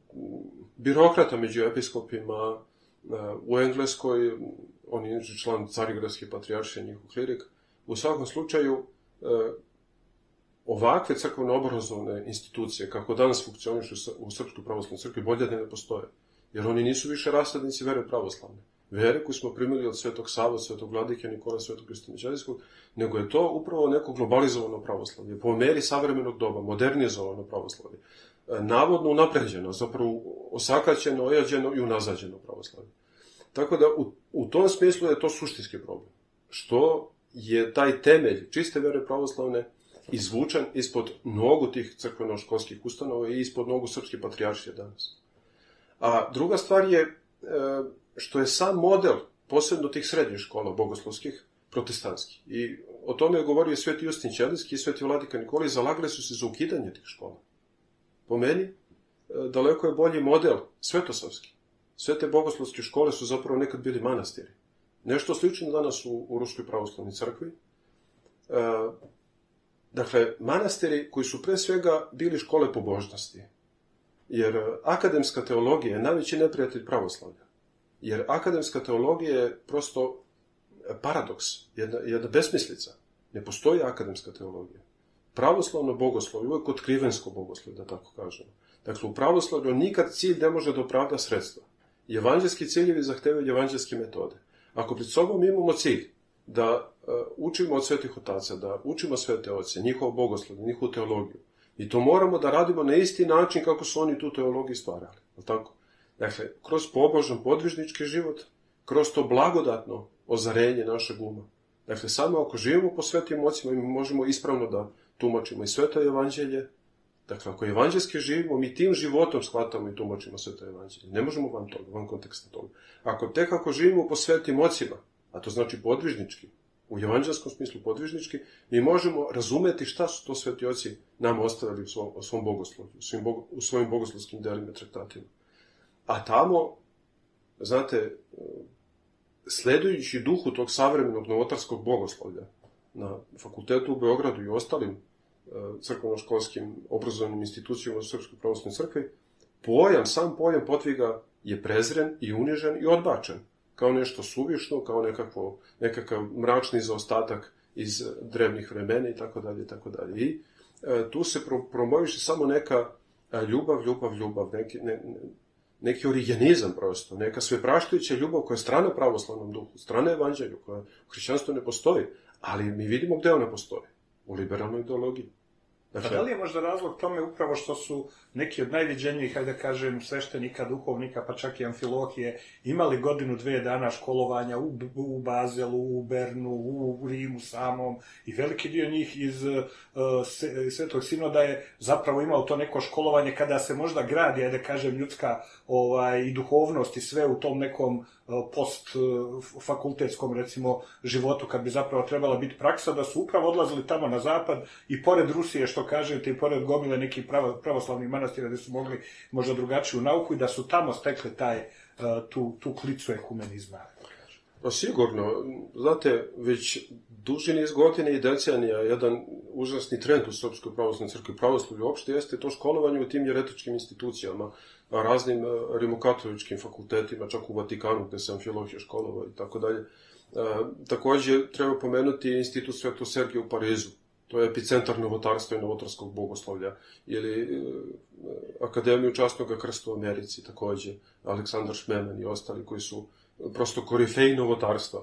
birokrata među episkopima u Engleskoj, on je član Carigradske patrijaršije, njihov klirik. U svakom slučaju, ovakve crkveno-obrazovne institucije, kako danas funkcionišu u Srpskoj pravoslavnoj crkvi, bolje da ne postoje. Jer oni nisu više rasadnici vere pravoslavne. vere koju smo primili od Svetog Save, od Svetog Vladike Nikola, Svetog Justinijanskog, nego je to upravo neko globalizovano pravoslavlje, po meri savremenog doba, modernizovano pravoslavlje, navodno unapređeno, zapravo osakaćeno, ojađeno i unazađeno pravoslavlje. Tako da u, u tom smislu je to suštinski problem. Što je taj temelj čiste vere pravoslavne izvučen ispod nogu tih crkveno-školskih ustanova i ispod nogu srpske patrijaršije danas. A druga stvar je što je sam model, posebno tih srednjih škola bogoslovskih, protestantskih. I o tome je govorio Sveti Justin Ćelijski i Sveti Vladika Nikola i zalagali su se za ukidanje tih škola. Po meni, daleko je bolji model svetosavski. Sve te bogoslovske škole su zapravo nekad bili manastiri. Nešto slično danas u, u Ruskoj pravoslavnoj crkvi. E, dakle, manastiri koji su pre svega bili škole pobožnosti. Jer akademska teologija je najveći neprijatelj pravoslavlja. Jer akademska teologija je prosto paradoks, jedna, jedna besmislica. Ne postoji akademska teologija. Pravoslavno bogoslovlje je uvijek otkrivensko bogoslovlje, da tako kažemo. Dakle, u pravoslavlju nikad cilj ne može da opravda sredstva. Evanđelski ciljevi zahtevaju evanđelske metode. Ako pred sobom imamo cilj da uh, učimo od svetih otaca, da učimo svete oce, njihovo bogoslovlje, njihovu teologiju, i to moramo da radimo na isti način kako su oni tu teologiju stvarali. Je tako? Dakle, kroz pobožan podvižnički život, kroz to blagodatno ozarenje našeg uma. Dakle, samo ako živimo po svetim ocima, mi možemo ispravno da tumačimo i sveto evanđelje. Dakle, ako evanđelski živimo, mi tim životom shvatamo i tumačimo sveto evanđelje. Ne možemo van toga, van konteksta toga. Ako tek ako živimo po svetim ocima, a to znači podvižnički, u evanđelskom smislu podvižnički, mi možemo razumeti šta su to sveti oci nam ostavili u svom, u svom bogoslovlju, u, svim bogo, u svojim bogoslovskim delima i traktatima. A tamo, znate, sledujući duhu tog savremenog novotarskog bogoslovlja na fakultetu u Beogradu i ostalim crkveno-školskim obrazovnim institucijama u Srpskoj pravoslavnoj crkvi, pojam, sam pojam podviga je prezren i unižen i odbačen. Kao nešto suvišno, kao nekakvo, nekakav mračni zaostatak iz drevnih vremena i tako dalje, i tako dalje. I e, tu se pro, promoviše samo neka ljubav, ljubav, ljubav, neki, ne, neki origenizam prosto, neka svepraštujuća ljubav koja je strana pravoslavnom duhu, strana evanđelju, koja u hrišćanstvu ne postoji, ali mi vidimo gde ona postoji. U liberalnoj ideologiji. Dakle, da li je možda razlog tome upravo što su neki od najviđenijih, hajde da kažem, sveštenika, duhovnika, pa čak i Amfilohije, imali godinu, dve dana školovanja u, u Bazelu, u Bernu, u Rimu samom, i veliki dio njih iz uh, Svetog Sinoda je zapravo imao to neko školovanje kada se možda gradi, hajde da kažem, ljudska ovaj, i duhovnost i sve u tom nekom post-fakultetskom, recimo, životu, kad bi zapravo trebala biti praksa, da su upravo odlazili tamo na zapad i pored Rusije, što kažete, i pored gomile nekih pravoslavnih manastira gde su mogli možda drugačiju nauku i da su tamo stekli taj, tu, tu klicu ekumenizma. Pa sigurno. Znate, već duži niz godina i decenija jedan užasni trend u Srpskoj pravoslavnoj crkvi, pravoslavlju uopšte, jeste to školovanje u tim jeretičkim institucijama, raznim rimokatoličkim fakultetima, čak u Vatikanu gde se Amfilohije školovao i tako dalje. Takođe, treba pomenuti Institut Svetog Sergija u Parizu. To je epicentar novotarstva i novotarskog bogoslovlja. Ili Akademiju časnog krsta u Americi, takođe, Aleksandar Šmeman i ostali koji su prosto korifeji novotarstva,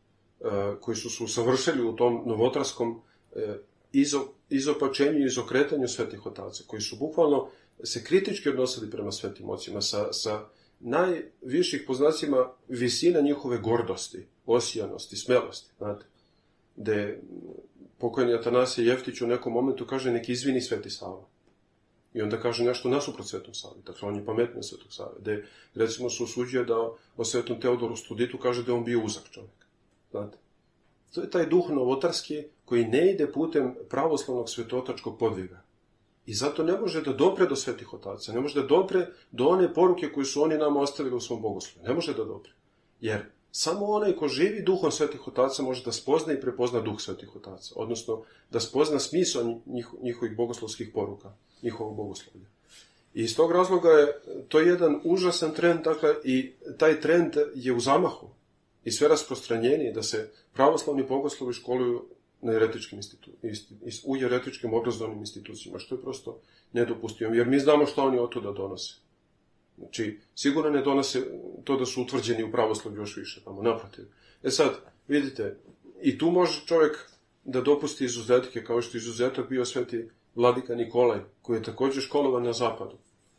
koji su se usavršili u tom novotarskom izo, izopačenju i izokretanju svetih otaca, koji su bukvalno se kritički odnosili prema svetim ocima, sa, sa najviših poznacima visina njihove gordosti, osijanosti, smelosti, znate, gde pokojni Atanasije Jeftić u nekom momentu kaže nek izvini Sveti Sava. I onda kaže nešto nasuprot Svetom Savi. Dakle, on je pametniji Svetog Save. Gde, recimo, se usuđuje da o Svetom Teodoru Studitu kaže da je on bio uzak čovjek. Znate? To je taj duh novotarski koji ne ide putem pravoslavnog svetotačkog podviga. I zato ne može da dopre do svetih otaca. Ne može da dopre do one poruke koje su oni nama ostavili u svom bogoslovlju. Ne može da dopre. Jer samo onaj ko živi duhom svetih otaca može da spozna i prepozna duh svetih otaca. Odnosno, da spozna smisao njih, njihovih bogoslovskih poruka, njihovog bogoslovlja. I iz tog razloga je to jedan užasan trend, dakle, i taj trend je u zamahu i sve rasprostranjeniji da se pravoslavni bogoslovi školuju na jeretičkim institu, u jeretičkim obrazovnim institucijama, što je prosto nedopustivo, jer mi znamo što oni od tuda donose. Znači, sigurno ne donose to da su utvrđeni u pravoslavlju još više, tamo, naprotiv. E sad, vidite, i tu može čovjek da dopusti izuzetke, kao što izuzetak bio sveti vladika Nikolaj, koji je također školovan na zapadu.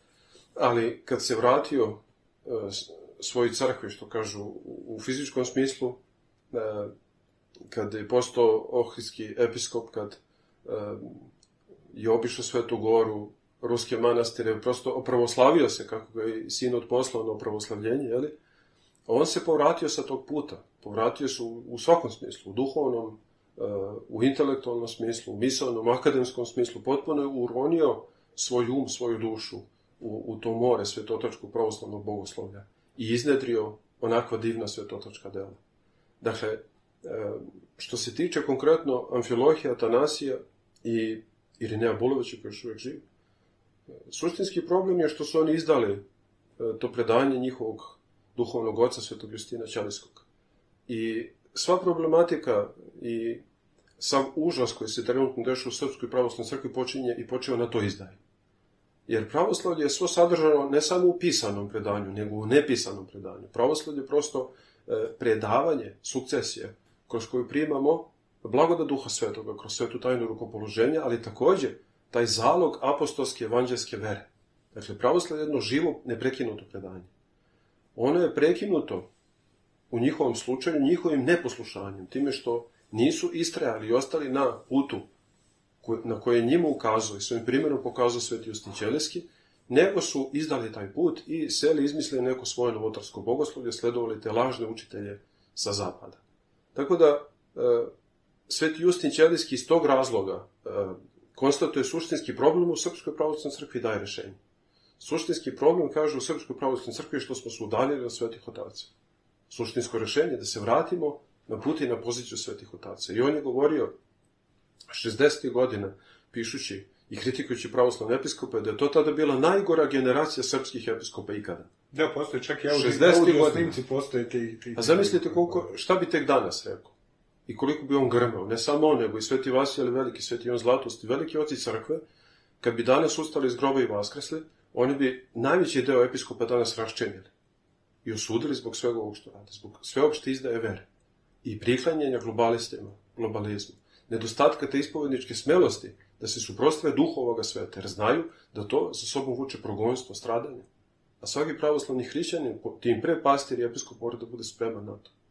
Ali kad se vratio e, svoj crkvi, što kažu, u, u fizičkom smislu, e, kad je postao ohridski episkop, kad e, je obišao Svetu Goru, ruske manastire, prosto opravoslavio se, kako ga je sinod poslao na opravoslavljenje, jeli? On se povratio sa tog puta. Povratio se u, u svakom smislu, u duhovnom, uh, u intelektualnom smislu, u misalnom, akademskom smislu. Potpuno je uronio svoj um, svoju dušu u, u to more svetotočkog pravoslavnog bogoslovlja i iznedrio onakva divna svetotočka dela. Dakle, uh, što se tiče konkretno Amfilohija, Atanasija i Irineja Bulovića, koji još uvijek živi, suštinski problem je što su oni izdali to predanje njihovog duhovnog oca, svetog Justina Ćelijskog. I sva problematika i sav užas koji se trenutno dešava u Srpskoj pravoslavnoj crkvi počinje i počeo na to izdaje. Jer pravoslavlje je svo sadržano ne samo u pisanom predanju, nego u nepisanom predanju. Pravoslavlje je prosto predavanje, sukcesije, kroz koju primamo blagodat Duha Svetoga, kroz svetu tajnu rukopoloženja, ali također taj zalog apostolske evanđelske vere. Dakle, pravoslavlje je jedno živo, neprekinuto predanje. Ono je prekinuto u njihovom slučaju njihovim neposlušanjem, time što nisu istrajali i ostali na putu na koje njima ukazuje i svojim primjerom pokazao sveti Justin Ćelijski, nego su izdali taj put i seli izmislili neko svoje novotarsko bogoslovlje, sledovali te lažne učitelje sa zapada. Tako da, e, sveti Justin Ćelijski iz tog razloga e, konstatuje suštinski problem u Srpskoj pravoslavnoj crkvi i daje rješenje. Suštinski problem, kaže, u Srpskoj pravoslavnoj crkvi što smo se udaljili od svetih otaca. Suštinsko rješenje je da se vratimo na put i na poziciju svetih otaca. I on je govorio šezdesetih godina, pišući i kritikujući pravoslavne episkope, da je to tada bila najgora generacija srpskih episkopa ikada. Da, postoje čak i audio snimci, postoje ti, ti... A zamislite koliko, šta bi tek danas rekao? I koliko bi on grmao, ne samo on, nego i sveti Vasilije Veliki, sveti Ivan Zlatost i veliki oci crkve, kad bi danas ustali iz groba i vaskresli, oni bi najveći deo episkopa danas raščenili i osudili zbog svega ovog što rade, zbog sveopšte izdaje vere i priklanjenja globalistima, globalizmu, nedostatka te ispovedničke smelosti da se suprotstave duhu ovoga sveta, jer znaju da to za sobom vuče progonstvo, stradanje. A svaki pravoslavni hrišćanin, tim pre pastir i episkop, mora da bude spreman na to.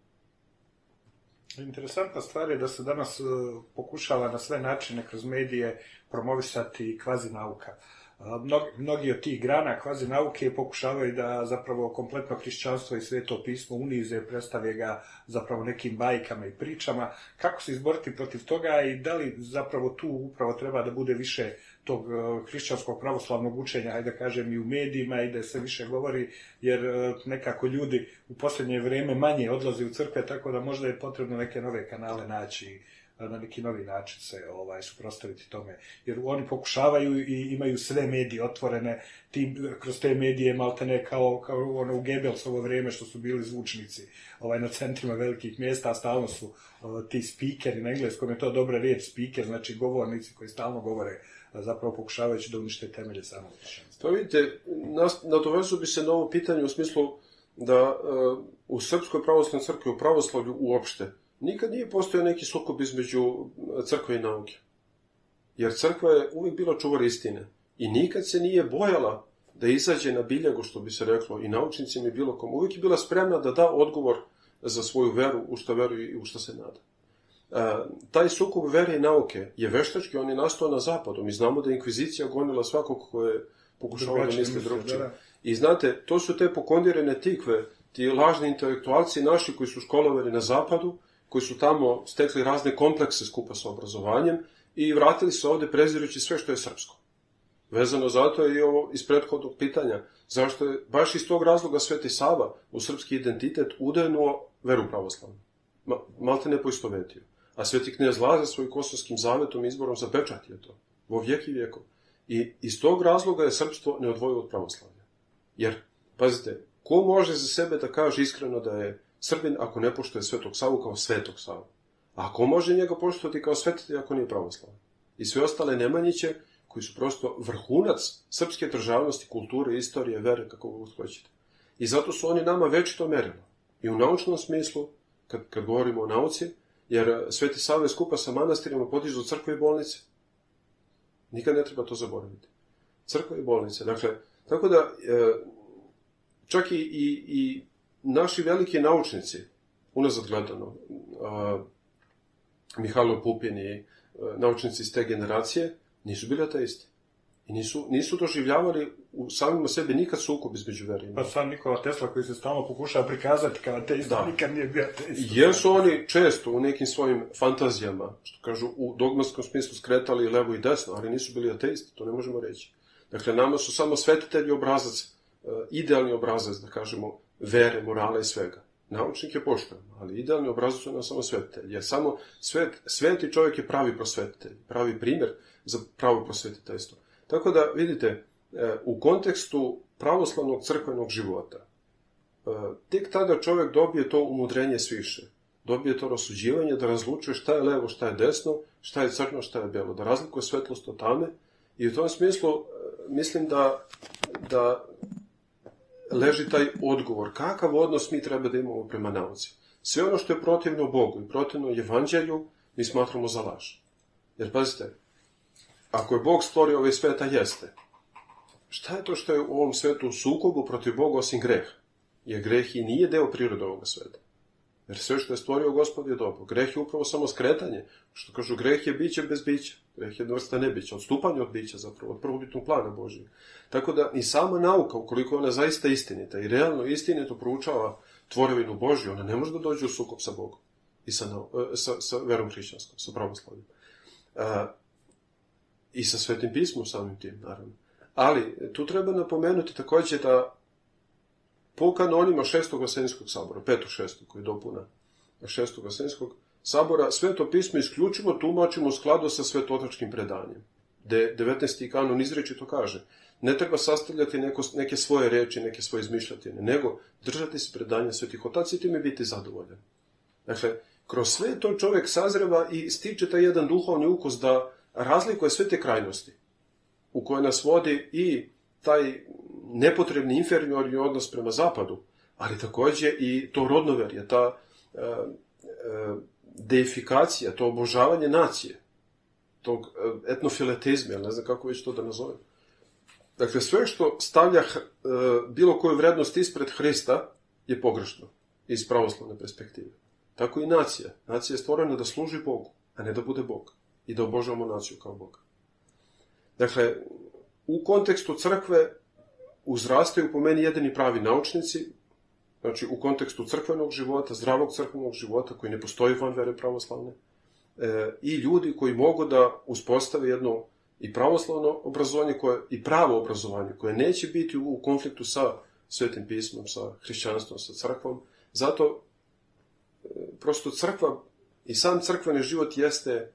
Interesantna stvar je da se danas pokušava na sve načine kroz medije promovisati kvazi nauka. Mnogi, mnogi od tih grana kvazi nauke pokušavaju da zapravo kompletno hrišćanstvo i sveto pismo unize, predstave ga zapravo nekim bajkama i pričama. Kako se izboriti protiv toga i da li zapravo tu upravo treba da bude više tog hrišćanskog pravoslavnog učenja, hajde da kažem, i u medijima i da se više govori, jer nekako ljudi u posljednje vrijeme manje odlaze u crkve, tako da možda je potrebno neke nove kanale naći, na neki novi način se ovaj, suprotstaviti tome. Jer oni pokušavaju i imaju sve medije otvorene, tim, kroz te medije maltene kao, kao ono u Gebelsovo vrijeme što su bili zvučnici ovaj, na centrima velikih mjesta, a stalno su uh, ti speakeri, na engleskom je to dobra riječ, speaker, znači govornici koji stalno govore, zapravo pokušavajući da unište temelje samog hrišćanstva. Pa vidite, nadovezu bi se na ovo pitanje u smislu da uh, u Srpskoj pravoslavnoj crkvi, u pravoslavlju uopšte, nikad nije postojao neki sukob između crkve i nauke. Jer crkva je uvijek bila čuvar istine. I nikad se nije bojala da izađe na biljegu, što bi se reklo, i naučnicima i bilo kom. Uvijek je bila spremna da da odgovor za svoju veru, u što veruje i u što se nada. E, taj sukob vere i nauke je veštački, on je nastao na zapadu. Mi znamo da je inkvizicija gonila svakog ko je pokušavao da misli drugčije. I znate, to su te pokondirane tikve, ti lažni intelektualci naši koji su školovali na zapadu, koji su tamo stekli razne komplekse skupa sa obrazovanjem i vratili se ovdje prezirujući sve što je srpsko. Vezano zato je i ovo iz prethodnog pitanja, zašto je baš iz tog razloga Sveti Sava u srpski identitet udenuo veru pravoslavnu. Ma, malte ne poistovetio. A Sveti knez Lazar svojim kosovskim zavetom i izborom zapečatio to. Vo vijek i vijekov. I iz tog razloga je srpstvo neodvojivo od pravoslavlja. Jer, pazite, ko može za sebe da kaže iskreno da je Srbin ako ne poštuje Svetog Savu kao Svetog Savu? A ako može njega poštovati kao svetitelja ako nije pravoslavan? I sve ostale Nemanjiće koji su prosto vrhunac srpske državnosti, kulture, istorije, vere, kako god hoćete. I zato su oni nama večito merilo. I u naučnom smislu, kad, kad govorimo o nauci, jer Sveti Save skupa sa manastirima podižu crkve i bolnice. Nikad ne treba to zaboraviti. Crkve i bolnice. Dakle, tako da, čak i, i, i naši veliki naučnici, unazad gledano, Mihajlo Pupin i naučnici iz te generacije, nisu bili ateisti. I nisu, nisu doživljavali u samima sebi nikad sukob između vere. Pa sam Nikola Tesla koji se stalno pokušava prikazati kao ateist, da. Nikad nije bio ateist. Jer su oni često u nekim svojim fantazijama, što kažu, u dogmatskom smislu skretali levo i desno, ali nisu bili ateisti, to ne možemo reći. Dakle, nama su samo svetitelji obrazac, idealni obrazac, da kažemo, vere, morala i svega. Naučnik je poštujemo, ali idealni obrazac su nam samo svetitelji. Jer samo svet, sveti čovjek je pravi prosvetitelj, pravi primjer za pravo prosvetiteljstvo. Tako da, vidite, u kontekstu pravoslavnog crkvenog života, tek tada čovjek dobije to umudrenje sviše. Dobije to rasuđivanje da razlučuje šta je levo, šta je desno, šta je crno, šta je belo. Da razlikuje svetlost od tame. I u tom smislu mislim da, da leži taj odgovor. Kakav odnos mi treba da imamo prema nauci? Sve ono što je protivno Bogu i protivno evanđelju, mi smatramo za laž. Jer, pazite, ako je Bog stvorio ovaj svet, a jeste, šta je to što je u ovom svetu u sukobu protiv Boga osim greha? Jer greh i nije deo prirode ovoga sveta. Jer sve što je stvorio Gospod je dobro. Greh je upravo samo skretanje. Što kažu, greh je biće bez bića. Greh je vrsta nebića, odstupanje od bića zapravo, od prvobitnog plana Božijeg. Tako da i sama nauka, ukoliko je ona zaista istinita i realno istinito proučava tvorevinu Božju, ona ne može da dođe u sukob sa Bogom i sa, sa, sa verom hrišćanskom, sa pravoslavljem. I sa Svetim pismom samim tim, naravno. Ali, tu treba napomenuti također da po kanonima šestog vaseljenskog sabora, petog šestog koji dopuna šestog vaseljenskog sabora, Sveto pismo isključivo tumačimo u skladu sa svetotačkim predanjem. De, devetnaesti kanon izrečito kaže, ne treba sastavljati neko, neke svoje reči, neke svoje izmišljatine, nego držati se predanja svetih otaca i time biti zadovoljan. Dakle, kroz sve to čovjek sazreva i stiče taj jedan duhovni ukus da razlikuje sve te krajnosti u koje nas vodi i taj nepotrebni inferiorni odnos prema zapadu, ali također i to rodnoverje, ta e, e, deifikacija, to obožavanje nacije, tog etnofiletizma, ne znam kako već to da nazovem. Dakle, sve što stavlja e, bilo koju vrednost ispred Hrista je pogrešno iz pravoslavne perspektive. Tako i nacija. Nacija je stvorena da služi Bogu, a ne da bude Bog. I da obožavamo naciju kao Boga. Dakle, u kontekstu crkve uzrastaju po meni jedini pravi naučnici, znači u kontekstu crkvenog života, zdravog crkvenog života koji ne postoji van vere pravoslavne, e, i ljudi koji mogu da uspostave jedno i pravoslavno obrazovanje koje, i pravo obrazovanje koje neće biti u konfliktu sa Svetim pismom, sa hrišćanstvom, sa crkvom. Zato e, prosto crkva i sam crkveni život jeste e,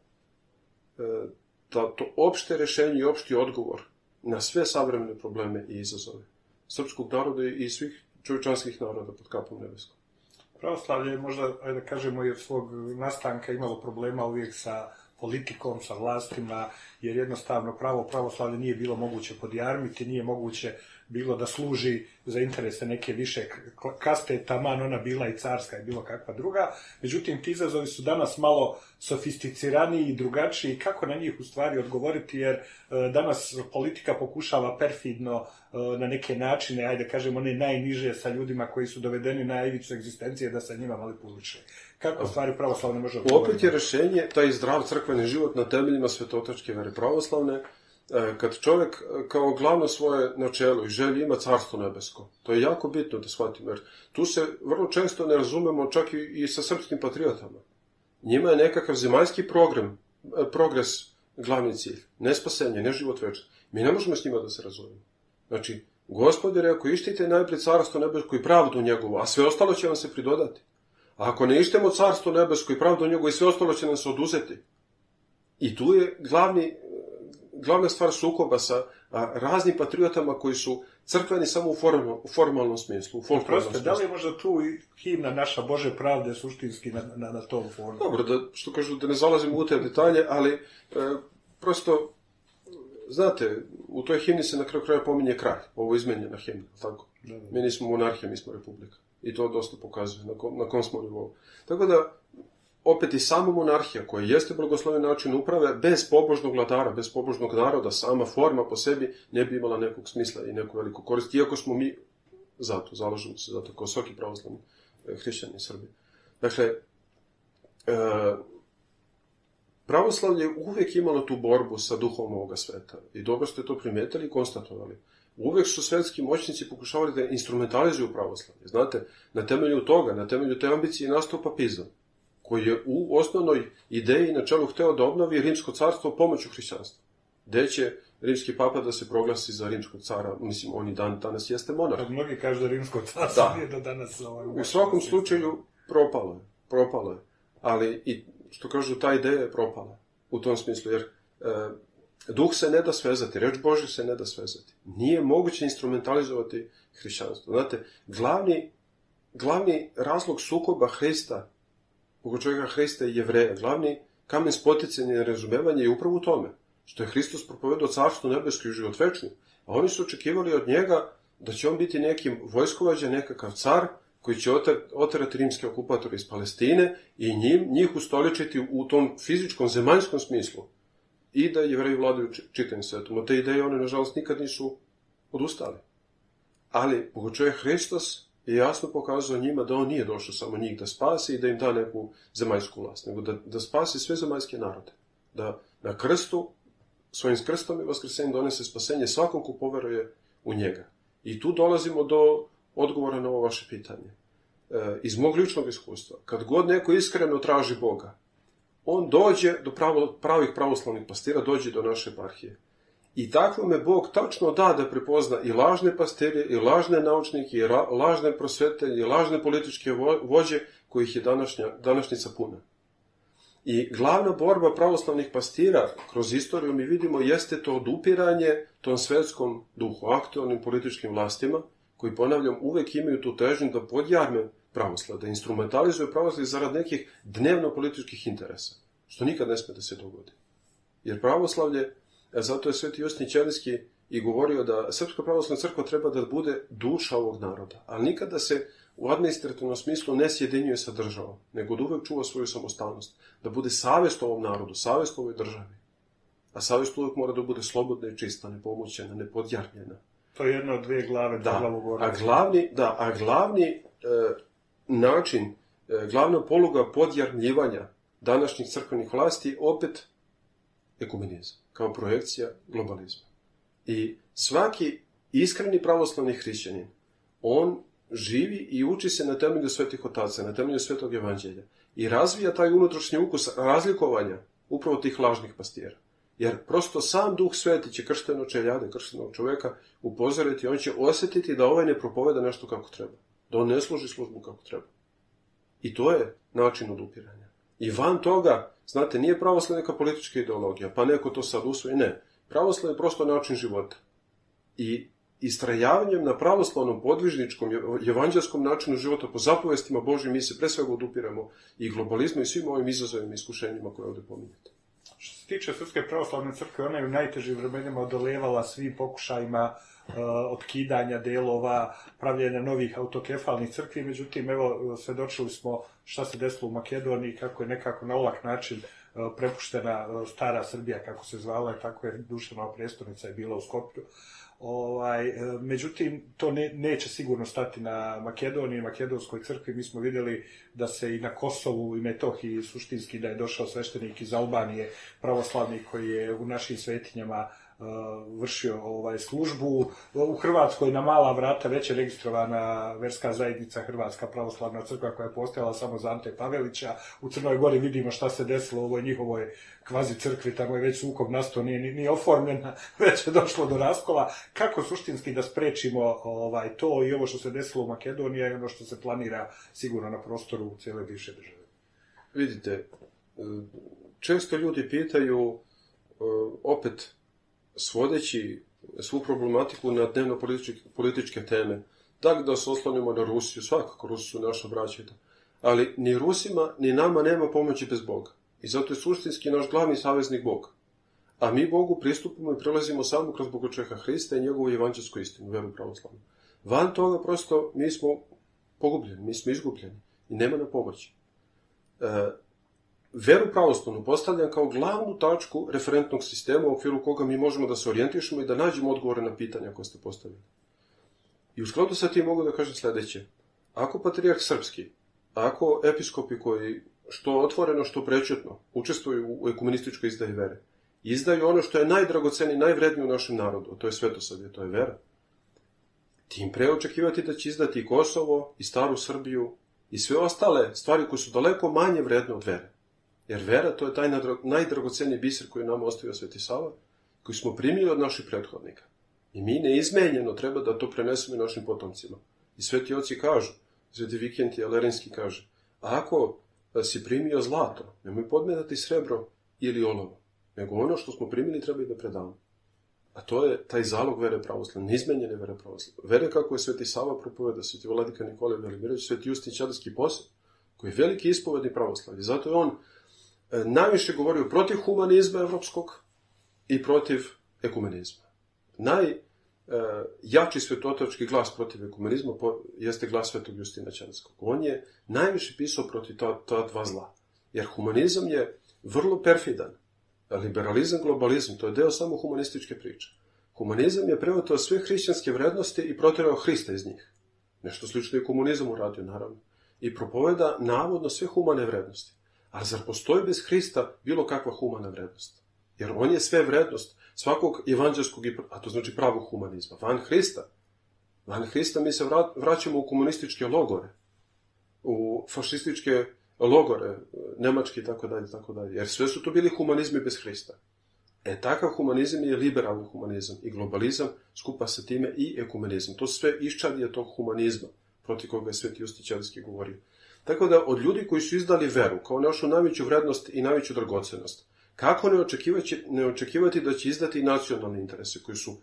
ta, to opšte rešenje i opšti odgovor na sve savremene probleme i izazove srpskog naroda i svih čovječanskih naroda pod kapom nebeskom. Pravoslavlje je možda, ajde da kažemo, i od svog nastanka imalo problema uvijek sa politikom, sa vlastima, jer jednostavno pravo pravoslavlje nije bilo moguće podjarmiti, nije moguće bilo da služi za interese neke više kaste, taman ona bila i carska i bilo kakva druga. Međutim, ti izazovi su danas malo sofisticiraniji i drugačiji. Kako na njih u stvari odgovoriti, jer danas politika pokušava perfidno na neke načine, ajde kažemo, one najniže sa ljudima koji su dovedeni na ivicu egzistencije da se njima manipuliše. Kako u stvari pravoslavne može odgovoriti? Opet je rešenje taj zdrav crkveni život na temeljima svetotačke vere pravoslavne, kad čovjek kao glavno svoje načelo i želji ima carstvo nebesko. To je jako bitno da shvatimo, jer tu se vrlo često ne razumemo čak i, i sa srpskim patriotama. Njima je nekakav zemaljski program, progres glavni cilj. Ne spasenje, ne život večni. Mi ne možemo s njima da se razumemo. Znači, Gospod je rekao, ištite najprije carstvo nebesko i pravdu njegovu, a sve ostalo će vam se pridodati. A ako ne ištemo carstvo nebesko i pravdu njegovu, i sve ostalo će nam se oduzeti. I tu je glavni glavna stvar sukoba sa a, raznim patriotama koji su crkveni samo u, formal, u formalnom smislu, u folklornom smislu. Da li je možda tu i himna naša Bože pravde suštinski na, na, na tom formu? Dobro, da, što kažu, da ne zalazimo u te detalje, ali e, prosto znate, u toj himni se na kraju kraja pominje kralj, ovo je izmenjena himna, tako? Da, da. Mi nismo monarhija, mi smo republika. I to dosta pokazuje na kom, na kom smo nivou. Tako da, opet i sama monarhija, koja jeste blagosloven način uprave, bez pobožnog vladara, bez pobožnog naroda, sama forma po sebi ne bi imala nekog smisla i neku veliku korist, iako smo mi zato, zalažemo se zato, kao svaki pravoslavni hrišćanin Srbije. Dakle, e, pravoslavlje je uvijek imalo tu borbu sa duhom ovoga sveta. I dobro ste to primetili i konstatovali. Uvijek su svetski moćnici pokušavali da instrumentalizuju pravoslavlje. Znate, na temelju toga, na temelju te ambicije nastao papizam, koji je u osnovnoj ideji na čelu hteo da obnovi rimsko carstvo pomoću hrišćanstva. Gde će rimski papa da se proglasi za rimskog cara, mislim, on i dan, danas jeste monarh. Mnogi kažu da rimsko carstvo da. Nije do danas... Ovaj, u svakom slučaju propalo je, propalo je. Ali, i što kažu, ta ideja je propala u tom smislu, jer e, duh se ne da svezati, reč Božja se ne da svezati. Nije moguće instrumentalizovati hrišćanstvo. Znate, glavni, glavni razlog sukoba Hrista, oko čovjeka Hrista i Jevreja, glavni kamen spoticanja i nerazumevanja je upravo u tome, što je Hristos propovedao carstvo nebesko i život večni, a oni su očekivali od njega da će on biti nekim vojskovođa, nekakav car, koji će oterati rimske okupatore iz Palestine i njim, njih ustoličiti u tom fizičkom, zemaljskom smislu i da Jevreji vladaju čitavim svetom. Od te ideje one, nažalost, nikad nisu odustali. Ali bogočovjek Hristos je jasno pokazao njima da on nije došao samo njih da spasi i da im da neku zemaljsku vlast, nego da, da spasi sve zemaljske narode. Da na krstu, svojim krstom i vaskrsenjem donese spasenje svakom ko poveruje u njega. I tu dolazimo do odgovora na ovo vaše pitanje. E, iz mog ličnog iskustva, kad god neko iskreno traži Boga, on dođe do pravo, pravih pravoslavnih pastira, dođe do naše eparhije. I tako me Bog tačno da da prepozna i lažne pastirje, i lažne naučnike, i ra, lažne prosvetelje, i lažne političke vođe, kojih je današnja, današnjica puna. I glavna borba pravoslavnih pastira kroz istoriju mi vidimo jeste to odupiranje tom svetskom duhu, aktualnim političkim vlastima, koji, ponavljam, uvek imaju tu težnju da podjarme pravoslav, da instrumentalizuju pravoslav zarad nekih dnevno-političkih interesa, što nikad ne sme da se dogodi. Jer pravoslavlje, zato je Sveti Josip Ćelijski i govorio da Srpska pravoslavna crkva treba da bude duša ovog naroda, ali nikada se u administrativnom smislu ne sjedinjuje sa državom, nego da uvek čuva svoju samostalnost, da bude savest ovom narodu, savest ovoj državi. A savest uvek mora da bude slobodna i čista, nepomućena, nepodjarmljena. To je jedno od dvije glave. Da, a glavni, da, a glavni e, način, e, glavna poluga podjarmljivanja današnjih crkvenih vlasti opet ekumenizam, kao projekcija globalizma. I svaki iskreni pravoslavni hrišćanin, on živi i uči se na temelju svetih otaca, na temelju svetog evanđelja i razvija taj unutrašnji ukus razlikovanja upravo tih lažnih pastira. Jer prosto sam Duh Sveti će kršteno čeljade, krštenog čoveka upozoriti, on će osjetiti da ovaj ne propoveda nešto kako treba, da on ne služi službu kako treba. I to je način odupiranja. I van toga, znate, nije pravoslav neka politička ideologija, pa neko to sad usvoji, ne. Pravoslav je prosto način života. I istrajavanjem na pravoslavnom podvižničkom evanđelskom načinu života po zapovestima Božjim mi se pre svega odupiramo i globalizmu i svim ovim izazovima i iskušenjima koje ovdje pominjete. Što se tiče Srpske pravoslavne crkve, ona je u najtežim vremenima odolevala svim pokušajima uh, otkidanja delova, pravljenja novih autokefalnih crkvi, međutim, evo, svedočili smo šta se desilo u Makedoniji, kako je nekako na olak način uh, prepuštena uh, stara Srbija, kako se zvala, tako je Dušanova prijestolnica je bila u Skoplju. Ovaj, međutim, to ne, neće sigurno stati na Makedoniji, makedonskoj crkvi. Mi smo vidjeli da se i na Kosovu i Metohiji suštinski da je došao sveštenik iz Albanije, pravoslavni, koji je u našim svetinjama uh, vršio ovaj, službu. U Hrvatskoj na mala vrata već je registrovana verska zajednica Hrvatska pravoslavna crkva koja je postojala samo za Ante Pavelića. U Crnoj Gori vidimo šta se desilo u ovoj njihovoj kvazi crkvi, tamo je već sukob nastao, nije, nije oformljena, već je došlo do raskola. Kako suštinski da sprečimo ovaj, to i ovo što se desilo u Makedoniji i ono što se planira sigurno na prostoru cijele bivše države? Vidite, često ljudi pitaju, opet svodeći svu problematiku na dnevno-političke teme, tako da se oslonimo na Rusiju, svakako Rusi su naša braća, ali ni Rusima, ni nama nema pomoći bez Boga. I zato je suštinski naš glavni saveznik Bog. a mi Bogu pristupimo i prelazimo samo kroz Bogočeha Hrista i njegovu evanđelsku istinu, veru pravoslavnu. Van toga prosto mi smo pogubljeni, mi smo izgubljeni i nema na pomoći. E, veru pravoslavnu postavljam kao glavnu tačku referentnog sistema u okviru koga mi možemo da se orijentišemo i da nađemo odgovore na pitanja koje ste postavili. I u skladu sa tim mogu da kažem sledeće. Ako patrijarh srpski, ako episkopi koji što otvoreno, što prečutno učestvuju u ekumenističkoj izdaji vere, izdaju ono što je najdragocenije, najvrednije u našem narodu, to je svetosavlje, to je vera, tim pre očekivati da će izdati i Kosovo, i staru Srbiju, i sve ostale stvari koje su daleko manje vredne od vere. Jer vera, to je taj najdragoceniji biser koji nam ostavio Sveti Sava, koji smo primili od naših prethodnika. I mi neizmenjeno treba da to prenesemo i našim potomcima. I sveti oci kažu, Sveti Vikentije Alerinski kaže, ako si primio zlato, nemoj podmetati srebro ili olovo, nego ono što smo primili treba i da predamo. A to je taj zalog vere pravoslavne, neizmenjene vere pravoslavne. Vere kako je Sveti Sava propoveda, Sveti Vladika Nikolaj Velimirović, Sveti Justin Ćadijski poseb, koji je veliki ispovedni pravoslavlje. Zato je on e, najviše govorio protiv humanizma evropskog i protiv ekumenizma. Najjači e, svetotački glas protiv ekumenizma po, jeste glas Svetog Justina Ćadijskog. On je najviše pisao protiv ta, ta dva zla. Jer humanizam je vrlo perfidan. Liberalizam, globalizam, to je deo samo humanističke priče. Humanizam je preotao sve hrišćanske vrednosti i proterao Hrista iz njih. Nešto slično i komunizam uradio, naravno. I propoveda navodno sve humane vrednosti. Ali zar postoji bez Hrista bilo kakva humana vrednost? Jer on je sve vrednost svakog evanđelskog, a to znači pravog humanizma. Van Hrista. Van Hrista mi se vraćamo u komunističke logore, u fašističke logore, nemački i tako dalje, tako dalje. Jer sve su to bili humanizmi bez Hrista. E, takav humanizam je liberalni humanizam i globalizam, skupa sa time i ekumenizam. To sve iščadije tog humanizma, protiv koga je Sveti Justin Ćadijski govorio. Tako da, od ljudi koji su izdali veru kao našu najveću vrednost i najveću dragocenost, kako ne očekivati, ne očekivati da će izdati i nacionalne interese, koji su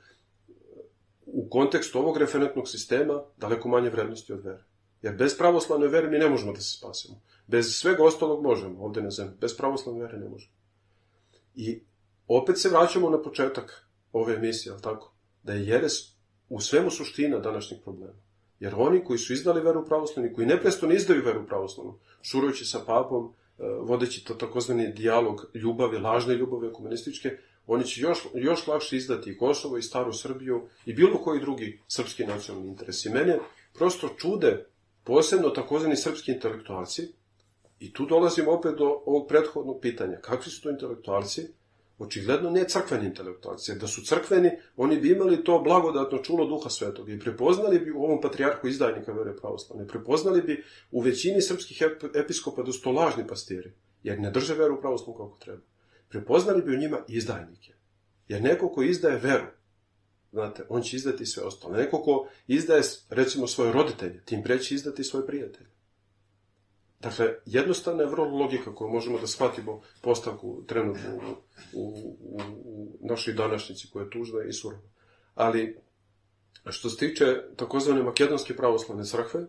u kontekstu ovog referentnog sistema daleko manje vrednosti od vere. Jer bez pravoslavne vere mi ne možemo da se spasemo. Bez svega ostalog možemo, ovde na zemlji. Bez pravoslavne vere ne možemo. I opet se vraćamo na početak ove emisije, ali tako? Da je jeres u svemu suština današnjih problema. Jer oni koji su izdali veru pravoslavnu, koji neprestano izdaju veru pravoslavnu, šurujući sa papom, vodeći to takozvani dijalog ljubavi, lažne ljubavi ekumenističke, oni će još, još lakše izdati i Kosovo, i staru Srbiju, i bilo koji drugi srpski nacionalni interes. I mene prosto čude posebno takozvani srpski intelektualci, i tu dolazimo opet do ovog prethodnog pitanja. Kakvi su to intelektualci? Očigledno ne crkveni intelektualci. Da su crkveni, oni bi imali to blagodatno čulo Duha Svetog i prepoznali bi u ovom patrijarhu izdajnika vere pravoslavne. Prepoznali bi u većini srpskih episkopa da su to lažni pastiri, jer ne drže veru pravoslavnu kako treba. Prepoznali bi u njima izdajnike. Jer neko ko izdaje veru, znate, on će izdati sve ostalo. Neko ko izdaje, recimo, svoje roditelje, tim pre će izdati svoje prijatelje. Dakle, jednostavna je vrlo logika koju možemo da shvatimo postavku trenutno u, u, u, u našoj današnjici koja je tužna i surova. Ali, što se tiče takozvane makedonske pravoslavne crkve,